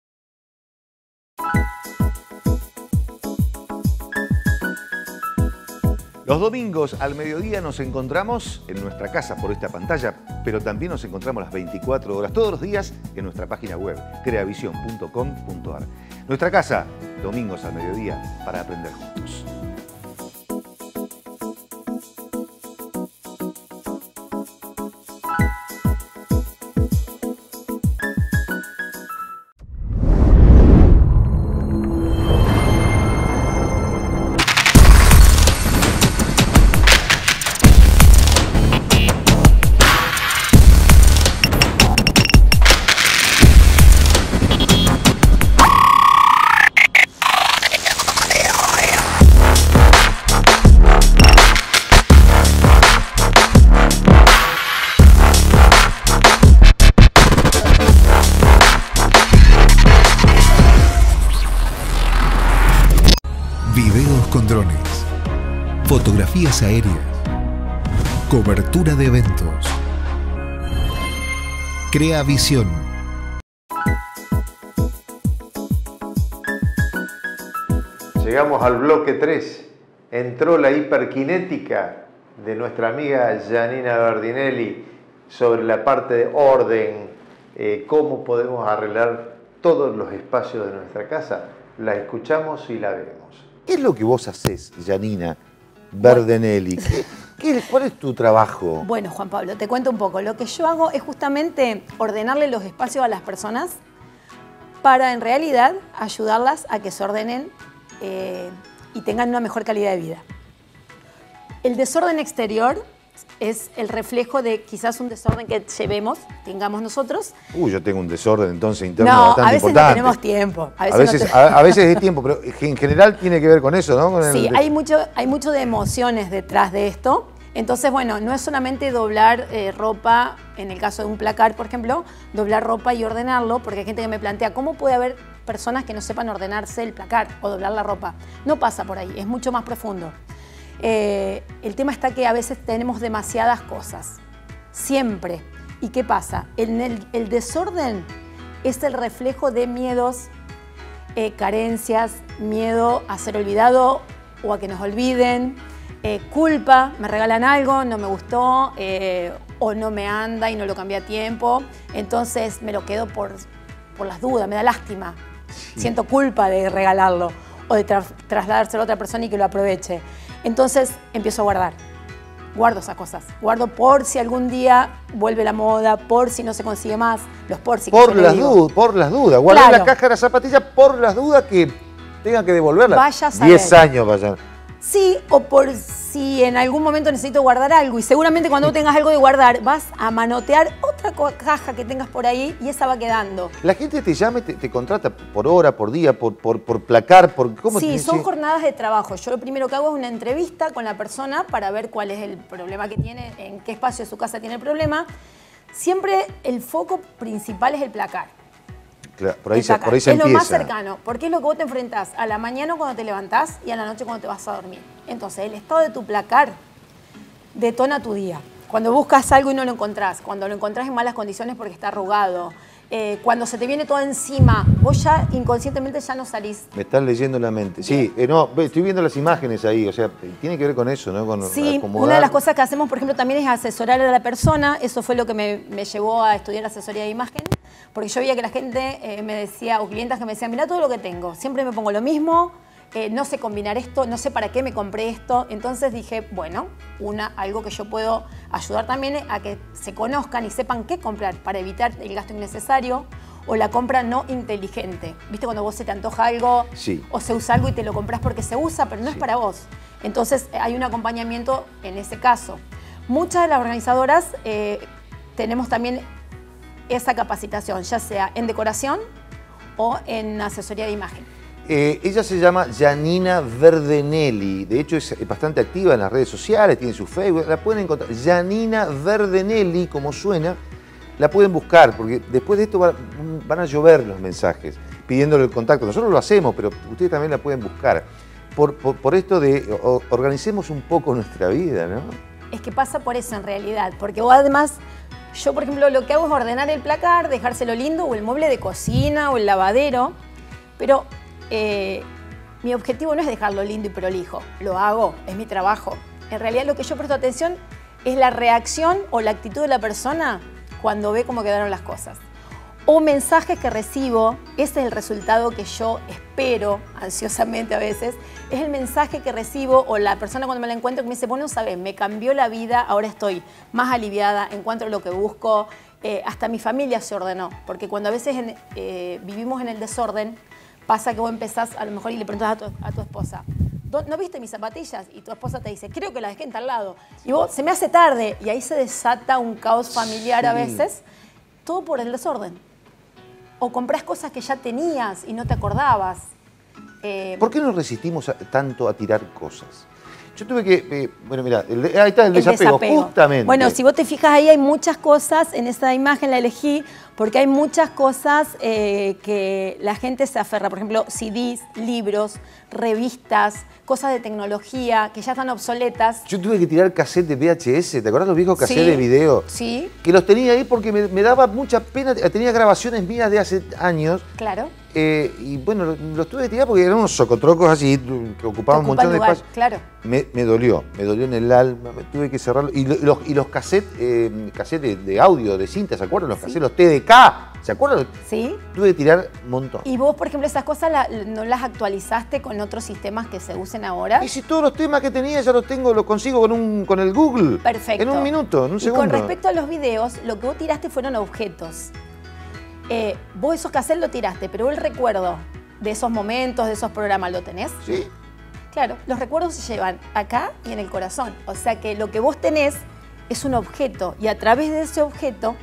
Los domingos al mediodía nos encontramos en nuestra casa por esta pantalla, pero también nos encontramos las veinticuatro horas, todos los días, en nuestra página web, creavisión punto com punto ar. Nuestra casa, domingos al mediodía, para aprender juntos. Videos con drones, fotografías aéreas, cobertura de eventos. Creavisión. Llegamos al bloque tres. Entró la hiperkinética de nuestra amiga Janina Bardinelli sobre la parte de orden, eh, cómo podemos arreglar todos los espacios de nuestra casa. La escuchamos y la vemos. ¿Qué es lo que vos hacés, Janina Verdenelli? ¿Qué, qué, ¿Cuál es tu trabajo? Bueno, Juan Pablo, te cuento un poco. Lo que yo hago es justamente ordenarle los espacios a las personas para, en realidad, ayudarlas a que se ordenen eh, y tengan una mejor calidad de vida. El desorden exterior es el reflejo de quizás un desorden que llevemos, tengamos nosotros. Uy, yo tengo un desorden entonces interno no, bastante a veces importante. No tenemos tiempo. A veces, a veces, no te... a, a veces es tiempo, pero en general tiene que ver con eso, ¿no? Con sí, el... hay mucho, hay mucho de emociones detrás de esto. Entonces, bueno, no es solamente doblar eh, ropa, en el caso de un placar, por ejemplo, doblar ropa y ordenarlo, porque hay gente que me plantea, ¿cómo puede haber personas que no sepan ordenarse el placar o doblar la ropa? No pasa por ahí, es mucho más profundo. Eh, el tema está que a veces tenemos demasiadas cosas, siempre. ¿Y qué pasa? El, el, el desorden es el reflejo de miedos, eh, carencias, miedo a ser olvidado o a que nos olviden, eh, culpa, me regalan algo, no me gustó, eh, o no me anda y no lo cambié a tiempo, entonces me lo quedo por, por las dudas, me da lástima, sí. Siento culpa de regalarlo o de tra trasladárselo a otra persona y que lo aproveche. Entonces empiezo a guardar, guardo esas cosas, guardo por si algún día vuelve la moda, por si no se consigue más, los por si. Por las dudas, por las dudas, guardé claro. La caja de las zapatillas por las dudas que tenga que devolverla. Vaya a saber. Diez años vayan. Sí, o por si en algún momento necesito guardar algo y seguramente cuando tengas algo de guardar vas a manotear otra caja que tengas por ahí y esa va quedando. La gente te llama y te, te contrata por hora, por día, por, por, por placar, por... ¿cómo sí, te, son sí? jornadas de trabajo. Yo lo primero que hago es una entrevista con la persona para ver cuál es el problema que tiene, en qué espacio de su casa tiene el problema. Siempre el foco principal es el placar. Claro, por ahí, se, por ahí se es empieza. lo más cercano, porque es lo que vos te enfrentás a la mañana cuando te levantás y a la noche cuando te vas a dormir. Entonces, el estado de tu placar detona tu día. Cuando buscas algo y no lo encontrás, cuando lo encontrás en malas condiciones porque está arrugado, eh, cuando se te viene todo encima, vos ya inconscientemente ya no salís. Me estás leyendo la mente. Sí, eh, no, estoy viendo las imágenes ahí, o sea, tiene que ver con eso, ¿no? Con sí, acomodar. Una de las cosas que hacemos, por ejemplo, también es asesorar a la persona. Eso fue lo que me, me llevó a estudiar asesoría de imagen, porque yo veía que la gente eh, me decía, o clientas que me decían, mirá todo lo que tengo, siempre me pongo lo mismo, eh, no sé combinar esto, no sé para qué me compré esto. Entonces dije, bueno, una, algo que yo puedo ayudar también a que se conozcan y sepan qué comprar para evitar el gasto innecesario o la compra no inteligente. ¿Viste cuando vos se te antoja algo sí. o se usa algo y te lo compras porque se usa, pero no sí. es para vos? Entonces hay un acompañamiento en ese caso. Muchas de las organizadoras eh, tenemos también esa capacitación, ya sea en decoración o en asesoría de imagen. Eh, ella se llama Janina Verdenelli, de hecho es bastante activa en las redes sociales, tiene su Facebook, la pueden encontrar. Janina Verdenelli, como suena, la pueden buscar, porque después de esto va, van a llover los mensajes pidiéndole el contacto. Nosotros lo hacemos, pero ustedes también la pueden buscar. Por, por, por esto de o, organicemos un poco nuestra vida, ¿no? Es que pasa por eso en realidad, porque vos además... Yo, por ejemplo, lo que hago es ordenar el placar, dejárselo lindo, o el mueble de cocina, o el lavadero, pero eh, mi objetivo no es dejarlo lindo y prolijo, lo hago, es mi trabajo. En realidad lo que yo presto atención es la reacción o la actitud de la persona cuando ve cómo quedaron las cosas. O mensajes que recibo, ese es el resultado que yo espero ansiosamente a veces, es el mensaje que recibo o la persona cuando me la encuentro que me dice, vos no sabés, me cambió la vida, ahora estoy más aliviada, encuentro lo que busco, eh, hasta mi familia se ordenó, porque cuando a veces en, eh, vivimos en el desorden, pasa que vos empezás a lo mejor y le preguntás a tu, a tu esposa, ¿no viste mis zapatillas? Y tu esposa te dice, creo que las dejé en tal lado. Y vos, se me hace tarde, y ahí se desata un caos familiar sí. a veces, todo por el desorden. O compras cosas que ya tenías y no te acordabas. Eh, ¿Por qué nos resistimos a, tanto a tirar cosas? Yo tuve que... Eh, bueno, mira, el, ahí está el, el desapego, desapego, justamente. Bueno, si vos te fijas ahí hay muchas cosas, en esa imagen la elegí, porque hay muchas cosas eh, que la gente se aferra. Por ejemplo, C Ds, libros, revistas, cosas de tecnología que ya están obsoletas. Yo tuve que tirar cassette de V H S, ¿te acuerdas los viejos cassettes sí, de video? Sí. Que los tenía ahí porque me, me daba mucha pena, tenía grabaciones mías de hace años. Claro. Eh, y bueno, los, los tuve que tirar porque eran unos socotrocos así, que ocupaban un montón de espacio. Claro. Me, me dolió, me dolió en el alma, me tuve que cerrarlo. Y los, y los cassettes, eh, cassettes de, de audio, de cinta, ¿se acuerdan? Los cassettes, sí. los T D T K. ¿Se acuerdan? Sí. Tuve que tirar un montón. Y vos, por ejemplo, esas cosas la, no las actualizaste con otros sistemas que se usen ahora. Y si todos los temas que tenía ya los tengo, los consigo con, un, con el Google. Perfecto. En un minuto, en un y segundo. Con respecto a los videos, lo que vos tiraste fueron objetos. Eh, vos esos cassettes lo tiraste, pero el recuerdo de esos momentos, de esos programas, ¿lo tenés? Sí. Claro, los recuerdos se llevan acá y en el corazón. O sea que lo que vos tenés es un objeto y a través de ese objeto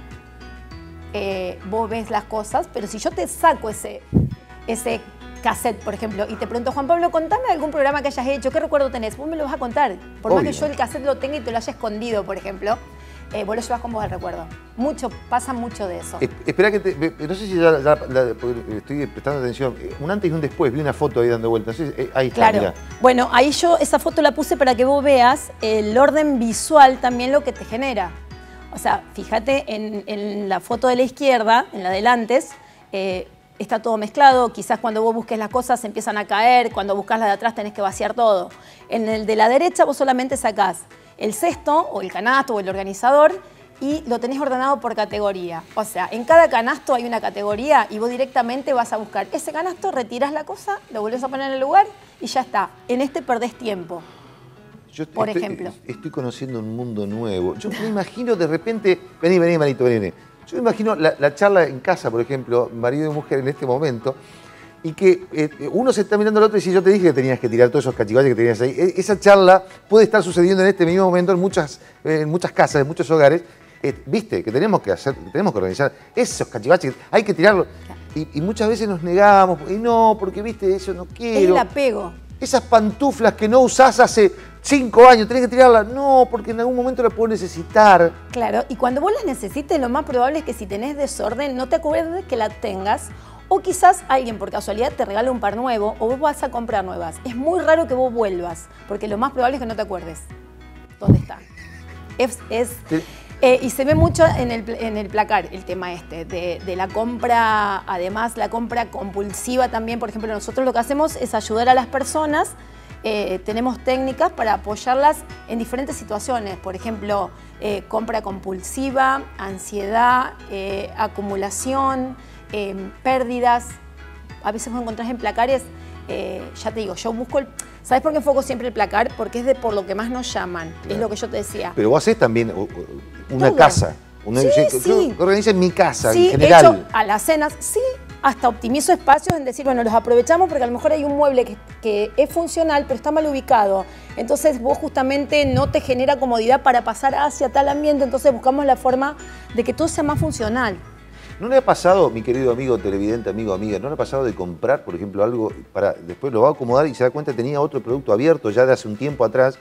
eh, vos ves las cosas, pero si yo te saco ese, ese cassette, por ejemplo, y te pregunto, Juan Pablo, contame algún programa que hayas hecho, ¿qué recuerdo tenés? Vos me lo vas a contar. Por Obvio. más que yo el cassette lo tenga y te lo haya escondido, por ejemplo, eh, vos lo llevas con vos el recuerdo. Mucho, pasa mucho de eso. Es, espera que te, no sé si ya, ya la, estoy prestando atención. Un antes y un después, vi una foto ahí dando vueltas. Eh, ahí está, Claro. mirá. Bueno, ahí yo esa foto la puse para que vos veas el orden visual también lo que te genera. O sea, fíjate en, en la foto de la izquierda, en la del antes, eh, está todo mezclado. Quizás cuando vos busques las cosas empiezan a caer, cuando buscas la de atrás tenés que vaciar todo. En el de la derecha vos solamente sacás el cesto o el canasto o el organizador y lo tenés ordenado por categoría. O sea, en cada canasto hay una categoría y vos directamente vas a buscar ese canasto, retirás la cosa, lo volvés a poner en el lugar y ya está. En este perdés tiempo. Yo por estoy, ejemplo. Estoy conociendo un mundo nuevo. Yo me imagino de repente... Vení, vení, Marito, vení, vení. Yo me imagino la, la charla en casa, por ejemplo, marido y mujer en este momento, y que eh, uno se está mirando al otro y dice, yo te dije que tenías que tirar todos esos cachivaches que tenías ahí. E esa charla puede estar sucediendo en este mismo momento en muchas, eh, en muchas casas, en muchos hogares. Eh, Viste, que tenemos que hacer, tenemos que organizar esos cachivaches, hay que tirarlos. Y, y muchas veces nos negamos, y no, porque viste, eso no quiero. Es el apego. Esas pantuflas que no usás hace cinco años, tenés que tirarlas. No, porque en algún momento la puedo necesitar. Claro, y cuando vos las necesites, lo más probable es que si tenés desorden, no te acuerdes que la tengas. O quizás alguien por casualidad te regala un par nuevo o vos vas a comprar nuevas. Es muy raro que vos vuelvas, porque lo más probable es que no te acuerdes dónde está. Es, es, Sí. eh, y se ve mucho en el, en el placar el tema este, de, de la compra, además la compra compulsiva también. Por ejemplo, nosotros lo que hacemos es ayudar a las personas. Eh, tenemos técnicas para apoyarlas en diferentes situaciones. Por ejemplo, eh, compra compulsiva, ansiedad, eh, acumulación, Eh, pérdidas. A veces vos encontrás en placares, eh, ya te digo, yo busco el... ¿Sabes por qué enfoco siempre el placar? Porque es de por lo que más nos llaman, claro. Es lo que yo te decía. Pero vos hacés también una Todo. casa. Una, Sí, yo, sí. Yo organizo en mi casa, Sí, en general. hecho a las cenas, sí, hasta optimizo espacios en decir, bueno, los aprovechamos porque a lo mejor hay un mueble que, que es funcional, pero está mal ubicado. Entonces vos justamente no te genera comodidad para pasar hacia tal ambiente, entonces buscamos la forma de que todo sea más funcional. ¿No le ha pasado, mi querido amigo televidente, amigo, amiga, no le ha pasado de comprar, por ejemplo, algo para después lo va a acomodar y se da cuenta que tenía otro producto abierto ya de hace un tiempo atrás?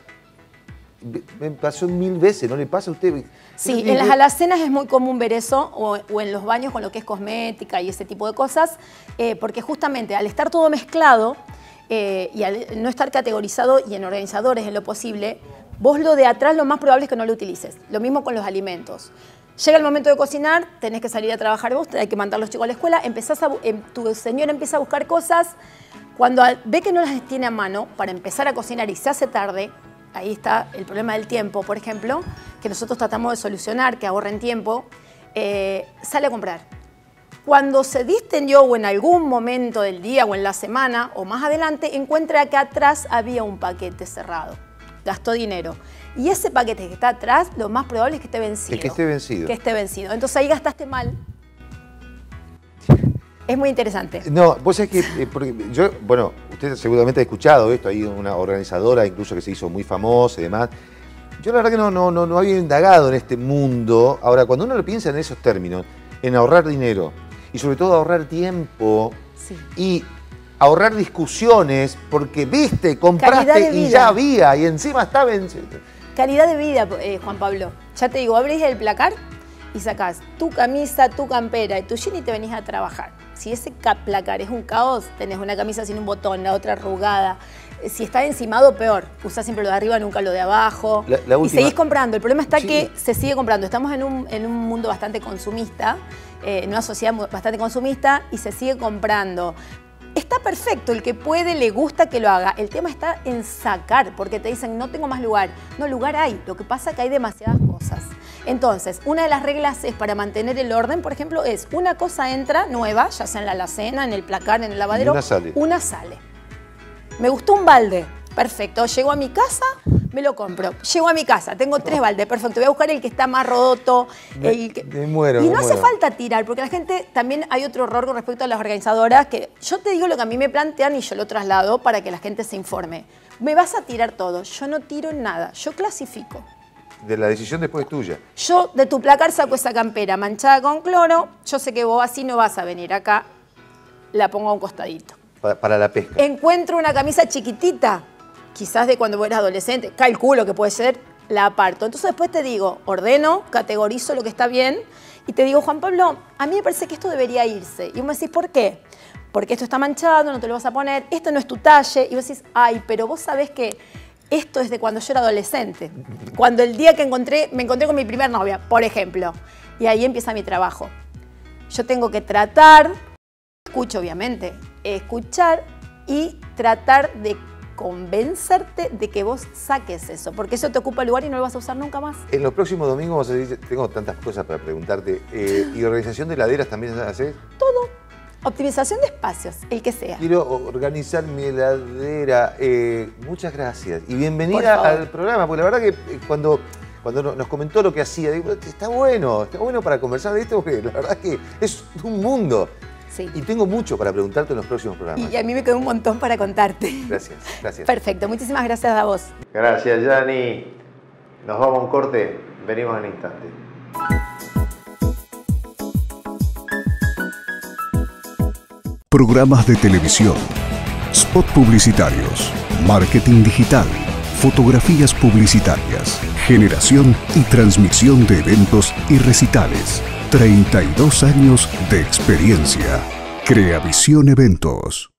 Me pasó mil veces, ¿no le pasa a usted? Sí, en las alacenas es muy común ver eso, o, o en los baños con lo que es cosmética y ese tipo de cosas, eh, porque justamente al estar todo mezclado eh, y al no estar categorizado y en organizadores en lo posible, vos lo de atrás lo más probable es que no lo utilices. Lo mismo con los alimentos. Llega el momento de cocinar, tenés que salir a trabajar vos, hay que mandar a los chicos a la escuela, empezás a, tu señora empieza a buscar cosas, cuando ve que no las tiene a mano para empezar a cocinar y se hace tarde, ahí está el problema del tiempo, por ejemplo, que nosotros tratamos de solucionar, que ahorren tiempo, eh, sale a comprar. Cuando se distendió o en algún momento del día o en la semana o más adelante, encuentra que atrás había un paquete cerrado, gastó dinero. Y ese paquete que está atrás, lo más probable es que esté vencido. Es que esté vencido. Que esté vencido. Entonces ahí gastaste mal. Es muy interesante. No, vos sabés que, eh, porque yo, bueno, usted seguramente ha escuchado esto, hay una organizadora incluso que se hizo muy famosa y demás. Yo la verdad que no, no, no, no había indagado en este mundo. Ahora, cuando uno lo piensa en esos términos, en ahorrar dinero y sobre todo ahorrar tiempo sí. y ahorrar discusiones, porque viste, compraste y ya había y encima está vencido. Calidad de vida, eh, Juan Pablo. Ya te digo, abrís el placar y sacás tu camisa, tu campera y tu jean y te venís a trabajar. Si ese placar es un caos, tenés una camisa sin un botón, la otra arrugada. Si está encimado, peor. Usás siempre lo de arriba, nunca lo de abajo. La, la última... Y seguís comprando. El problema está sí. que se sigue comprando. Estamos en un, en un mundo bastante consumista, eh, en una sociedad bastante consumista y se sigue comprando. Está perfecto, el que puede, le gusta que lo haga. El tema está en sacar, porque te dicen, no tengo más lugar. No, lugar hay. Lo que pasa es que hay demasiadas cosas. Entonces, una de las reglas es para mantener el orden, por ejemplo, es una cosa entra nueva, ya sea en la alacena, en el placar, en el lavadero. Y una sale. Una sale. Me gustó un balde. Perfecto. Llego a mi casa, me lo compro. Llego a mi casa, tengo tres baldes. Perfecto. Voy a buscar el que está más roto. Me, el que... me muero. Y me no hace muero. falta tirar, porque la gente, también hay otro error con respecto a las organizadoras, que yo te digo lo que a mí me plantean y yo lo traslado para que la gente se informe. Me vas a tirar todo. Yo no tiro nada. Yo clasifico. De la decisión después es tuya. Yo de tu placar saco esa campera manchada con cloro. Yo sé que vos así no vas a venir acá. La pongo a un costadito. Para, para la pesca. Encuentro una camisa chiquitita, quizás de cuando vos eras adolescente, calculo que puede ser, la aparto. Entonces después te digo, ordeno, categorizo lo que está bien y te digo, Juan Pablo, a mí me parece que esto debería irse. Y vos me decís, ¿por qué? Porque esto está manchado, no te lo vas a poner, esto no es tu talle. Y vos decís, ay, pero vos sabés que esto es de cuando yo era adolescente. Cuando el día que encontré, me encontré con mi primer novia, por ejemplo. Y ahí empieza mi trabajo. Yo tengo que tratar, escucho obviamente, escuchar y tratar de convencerte de que vos saques eso, porque eso te ocupa lugar y no lo vas a usar nunca más. En los próximos domingos vamos a decir, tengo tantas cosas para preguntarte. Eh, ¿Y organización de heladeras también haces? Todo. Optimización de espacios, el que sea. Quiero organizar mi heladera. Eh, muchas gracias. Y bienvenida al programa, porque la verdad que eh, cuando, cuando nos comentó lo que hacía, digo, está bueno, está bueno para conversar de esto, porque la verdad que es un mundo. Sí. Y tengo mucho para preguntarte en los próximos programas. Y a mí me quedó un montón para contarte. Gracias, gracias. Perfecto, muchísimas gracias a vos. Gracias, Yani. Nos vamos a un corte, venimos en un instante. Programas de televisión, spot publicitarios, marketing digital, fotografías publicitarias, generación y transmisión de eventos y recitales. treinta y dos años de experiencia. Creavisión Eventos.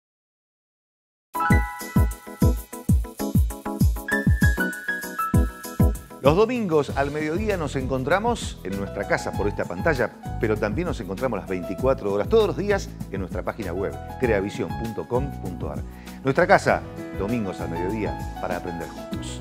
Los domingos al mediodía nos encontramos en nuestra casa por esta pantalla, pero también nos encontramos las veinticuatro horas, todos los días, en nuestra página web, creavisión punto com punto ar. Nuestra casa, domingos al mediodía, para aprender juntos.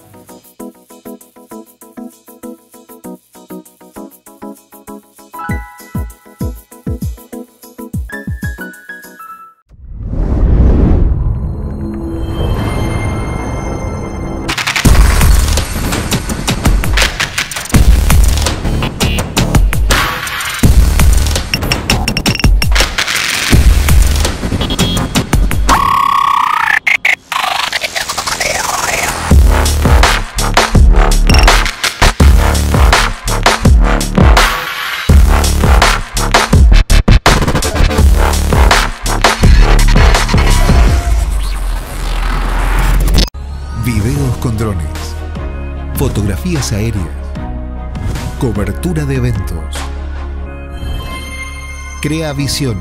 Fotografías aéreas, cobertura de eventos. Creavisión.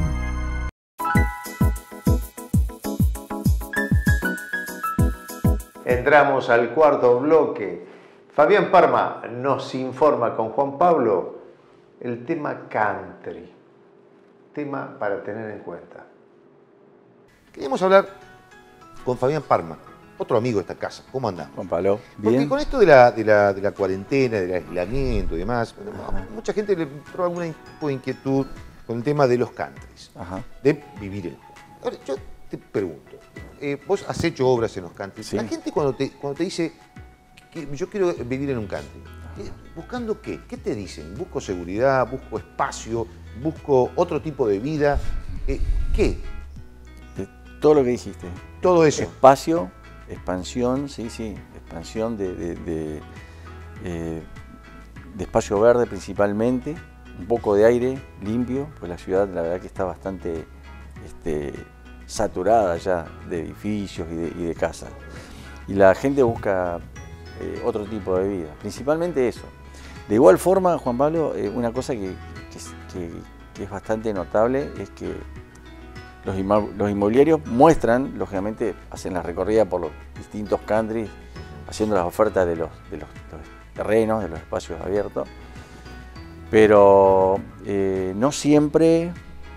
Entramos al cuarto bloque. Fabián Parma nos informa con Juan Pablo el tema country. Tema para tener en cuenta. Queríamos hablar con Fabián Parma, otro amigo de esta casa. ¿Cómo andamos? Juan Pablo, Porque bien. con esto de la, de, la, de la cuarentena, del aislamiento y demás, bueno, mucha gente le entró alguna tipo de inquietud con el tema de los countries, Ajá. de vivir en el country. Ahora, yo te pregunto, eh, vos has hecho obras en los countries. Sí. La gente cuando te, cuando te dice, que yo quiero vivir en un country, ¿qué- ¿buscando qué? ¿Qué te dicen? ¿Busco seguridad? ¿Busco espacio? ¿Busco otro tipo de vida? Eh, ¿Qué? De todo lo que dijiste. Todo eso. Espacio, expansión, sí, sí, expansión de, de, de, eh, de espacio verde principalmente, un poco de aire limpio, pues la ciudad la verdad que está bastante este, saturada ya de edificios y de, y de casas. Y la gente busca eh, otro tipo de vida, principalmente eso. De igual forma, Juan Pablo, eh, una cosa que, que es- que- que es bastante notable es que los, inmo- los inmobiliarios muestran, lógicamente, hacen la recorrida por los distintos countries, haciendo las ofertas de los, de los- los terrenos, de los espacios abiertos, pero eh, no siempre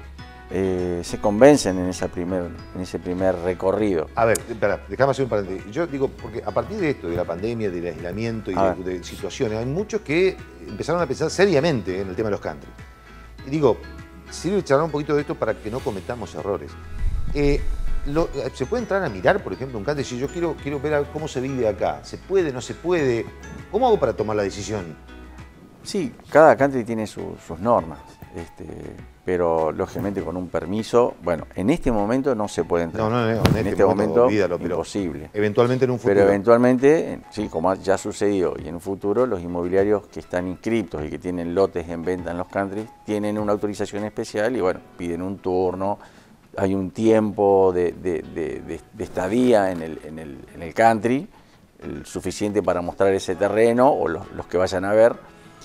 eh, se convencen en, esa primer, en ese primer recorrido. A ver, espera, déjame hacer un paréntesis. Yo digo, porque a partir de esto, de la pandemia, del aislamiento y de, de situaciones, hay muchos que empezaron a pensar seriamente en el tema de los country. Y digo, sirve charlar un poquito de esto para que no cometamos errores. Eh, lo, ¿Se puede entrar a mirar, por ejemplo, un country? Si yo quiero, quiero ver cómo se vive acá, ¿se puede, no se puede? ¿Cómo hago para tomar la decisión? Sí, cada country tiene su, sus normas, este, pero lógicamente con un permiso, bueno, en este momento no se puede entrar. No, no, no, en, en este, este momento, momento olvídalo, pero imposible. Eventualmente en un futuro. Pero eventualmente, sí, como ya ha sucedido, y en un futuro los inmobiliarios que están inscriptos y que tienen lotes en venta en los countries tienen una autorización especial y bueno, piden un turno, hay un tiempo de, de, de, de, de estadía en el, en, el, en el country, el suficiente para mostrar ese terreno o los, los que vayan a ver.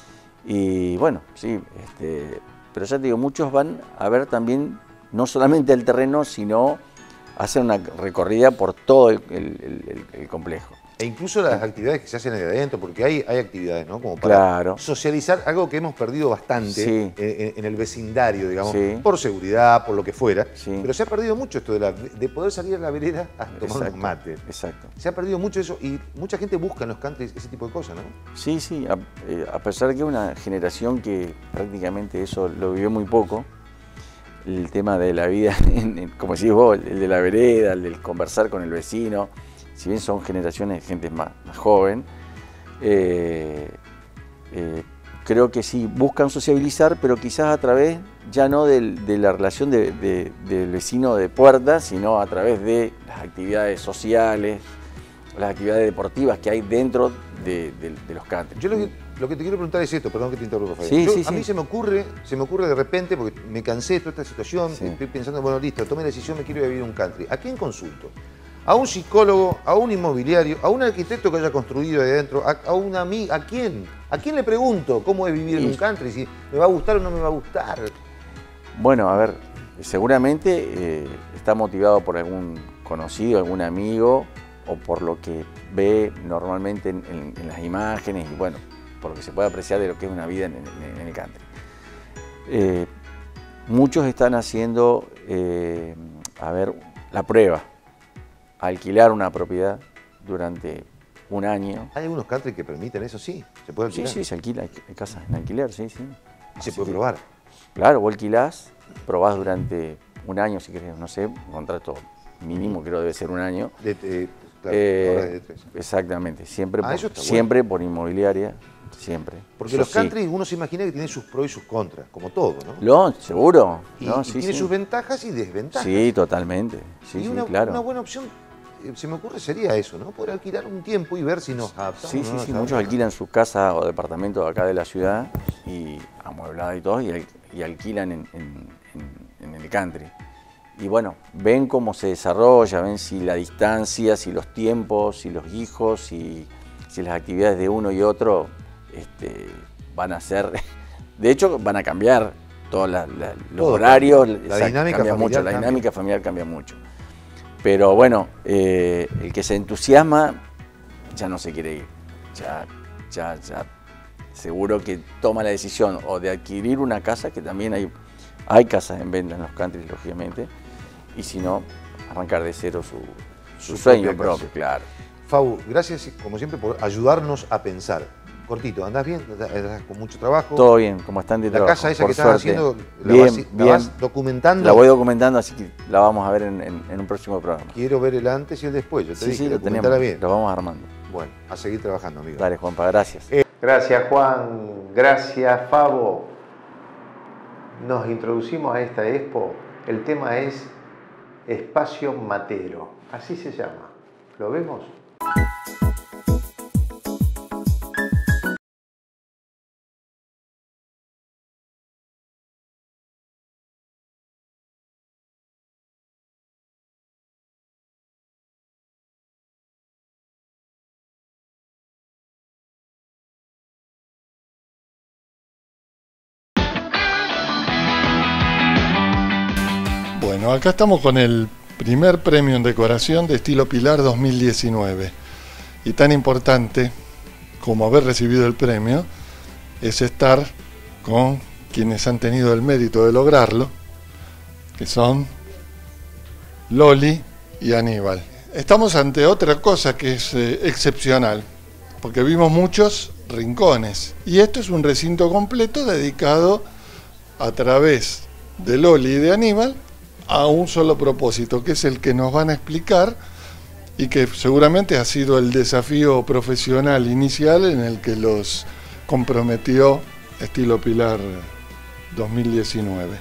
Y bueno, sí, este, pero ya te digo, muchos van a ver también no solamente el terreno, sino hacer una recorrida por todo el, el, el, el complejo. E incluso las actividades que se hacen ahí adentro, porque hay, hay actividades, ¿no? Como para claro. socializar, algo que hemos perdido bastante sí. en, en el vecindario, digamos, sí. por seguridad, por lo que fuera. Sí. Pero se ha perdido mucho esto de, la, de poder salir a la vereda a tomar exacto, un mate. Exacto. Se ha perdido mucho eso y mucha gente busca en los countries ese tipo de cosas, ¿no? Sí, sí, a, eh, a pesar de que es una generación que prácticamente eso lo vivió muy poco, el tema de la vida, en, en, como decís vos, el de la vereda, el del conversar con el vecino, si bien son generaciones de gente más, más joven, eh, eh, creo que sí buscan sociabilizar, pero quizás a través ya no del, de la relación de, de, del vecino de puerta, sino a través de las actividades sociales, las actividades deportivas que hay dentro de, de, de los country. Yo lo que, lo que te quiero preguntar es esto, perdón que te interrumpa, Fabián. Sí, Yo, sí, a sí. mí se me ocurre, se me ocurre de repente, porque me cansé de toda esta situación, Sí. estoy pensando, bueno, listo, tomé la decisión, me quiero ir a vivir a un country. ¿A quién consulto? ¿A un psicólogo, a un inmobiliario, a un arquitecto que haya construido ahí adentro, a, a un amigo? ¿A quién? ¿A quién le pregunto cómo es vivir en un country? Si me va a gustar o no me va a gustar. Bueno, a ver, seguramente eh, está motivado por algún conocido, algún amigo, o por lo que ve normalmente en, en, en las imágenes, y bueno, por lo que se puede apreciar de lo que es una vida en, en, en el country. Eh, muchos están haciendo, eh, a ver, la prueba, alquilar una propiedad durante un año. ¿Hay algunos country que permiten eso? Sí, se puede alquilar. Sí, sí, se alquila, hay casas en alquiler, sí, sí. Y se Así puede que, probar. Claro, vos alquilás, probás durante un año, si querés, no sé, un contrato mínimo creo debe ser un año. De, de, claro, eh, ahora de tres. Exactamente, siempre, Ah, por, eso está siempre bueno. por inmobiliaria, siempre. Porque Eso los sí. country uno se imagina que tienen sus pros y sus contras, como todo, ¿no? Lo, seguro. Y, no, y sí, tiene sí. sus ventajas y desventajas. Sí, totalmente. Sí, y sí, una, claro. una buena opción, eh, se me ocurre, sería eso, ¿no? Poder alquilar un tiempo y ver si nos adaptamos. Sí, o no sí, nos sí. adaptamos. Muchos alquilan su casa o departamento acá de la ciudad y amueblada y todo, y, al- y alquilan en, en- en- en el country. Y bueno, ven cómo se desarrolla, ven si la distancia, si los tiempos, si los hijos, si, si las actividades de uno y otro este, van a ser, de hecho van a cambiar todos la- la- los Todo horarios, cambia. La exacto, dinámica cambia familiar mucho, la cambia. dinámica familiar cambia mucho. Pero bueno, eh, el que se entusiasma ya no se quiere ir, ya, ya, ya seguro que toma la decisión o de adquirir una casa, que también hay, hay casas en venta en los countries, lógicamente, y si no, arrancar de cero su, su, Su sueño propia propio, casa. claro. Fabu, gracias como siempre por ayudarnos a pensar. Cortito, ¿andás bien? ¿Andás con mucho trabajo? Todo bien, como están de La trabajo, casa esa por que estás suerte. haciendo, ¿la, Bien, vas, la bien. vas documentando? La voy documentando, así que la vamos a ver en, en- en un próximo programa. Quiero ver el antes y el después. Yo te Sí, dije, sí, lo documentala tenemos, bien. lo vamos armando. Bueno, a seguir trabajando, amigo. Dale, Juanpa, gracias. Gracias, Juan. Gracias, Fabo. Nos introducimos a esta expo. El tema es Espacio Matero. Así se llama. ¿Lo vemos? Bueno, acá estamos con el primer premio en decoración de estilo Pilar dos mil diecinueve. Y tan importante como haber recibido el premio es estar con quienes han tenido el mérito de lograrlo que son Loli y Aníbal. Estamos ante otra cosa que es eh, excepcional, porque vimos muchos rincones, y esto es un recinto completo dedicado a través de Loli y de Aníbal a un solo propósito, que es el que nos van a explicar y que seguramente ha sido el desafío profesional inicial en el que los comprometió Estilo Pilar dos mil diecinueve.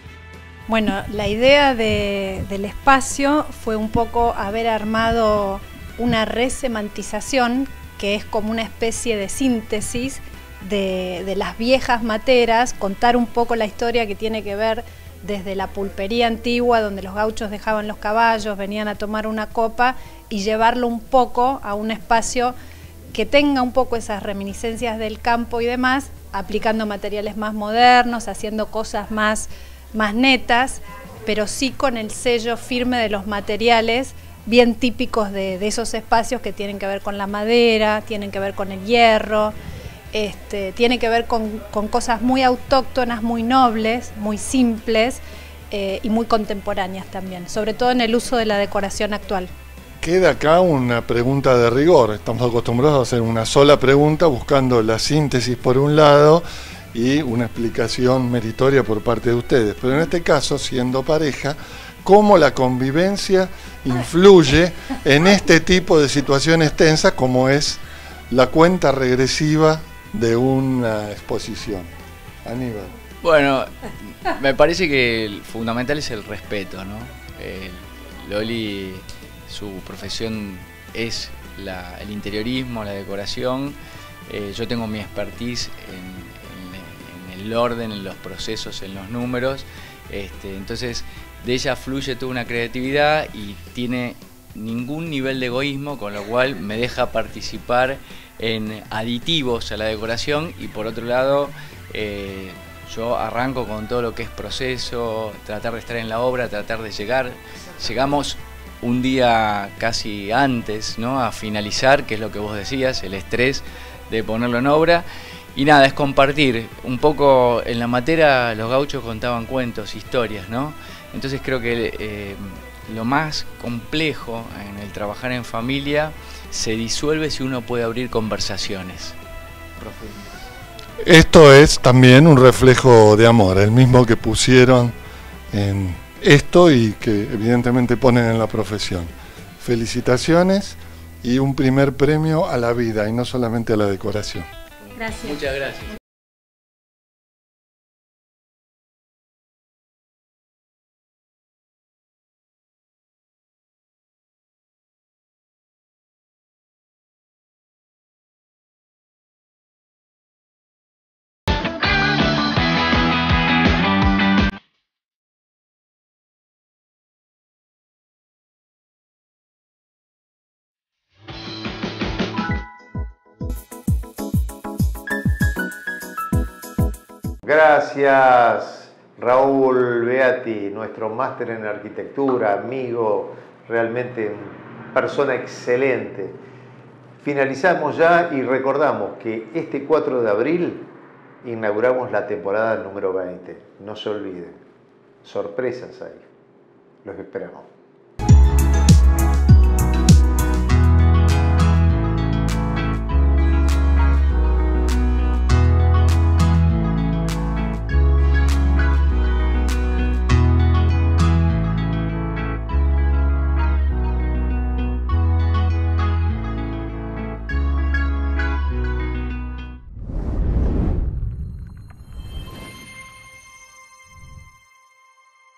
Bueno, la idea de, del espacio fue un poco haber armado una resemantización, que es como una especie de síntesis de, de las viejas materas, contar un poco la historia que tiene que ver desde la pulpería antigua, donde los gauchos dejaban los caballos, venían a tomar una copa, y llevarlo un poco a un espacio que tenga un poco esas reminiscencias del campo y demás, aplicando materiales más modernos, haciendo cosas más, más netas, pero sí con el sello firme de los materiales bien típicos de, de esos espacios, que tienen que ver con la madera, tienen que ver con el hierro, este, tiene que ver con, con cosas muy autóctonas, muy nobles, muy simples eh, y muy contemporáneas también, sobre todo en el uso de la decoración actual. Queda acá una pregunta de rigor. Estamos acostumbrados a hacer una sola pregunta buscando la síntesis por un lado y una explicación meritoria por parte de ustedes. Pero en este caso, siendo pareja, ¿cómo la convivencia influye en este tipo de situaciones tensas como es la cuenta regresiva de una exposición? Aníbal. Bueno, me parece que el fundamental es el respeto, ¿no? Eh, Loli, su profesión es la, el interiorismo, la decoración. Eh, yo tengo mi expertise en, en, en el orden, en los procesos, en los números. Este, entonces, de ella fluye toda una creatividad y tiene ningún nivel de egoísmo, con lo cual me deja participar en aditivos a la decoración. Y por otro lado, eh, yo arranco con todo lo que es proceso, tratar de estar en la obra, tratar de llegar. Llegamos un día casi antes, ¿no?, a finalizar, que es lo que vos decías, el estrés de ponerlo en obra. Y nada, es compartir. Un poco en la materia los gauchos contaban cuentos, historias, ¿no? Entonces creo que eh, lo más complejo en el trabajar en familia se disuelve si uno puede abrir conversaciones profundas. Esto es también un reflejo de amor, el mismo que pusieron en esto y que evidentemente ponen en la profesión. Felicitaciones y un primer premio a la vida y no solamente a la decoración. Gracias. Muchas gracias. Gracias, Raúl Beati, nuestro máster en arquitectura, amigo, realmente persona excelente. Finalizamos ya y recordamos que este cuatro de abril inauguramos la temporada número veinte. No se olviden, sorpresas ahí. Los esperamos.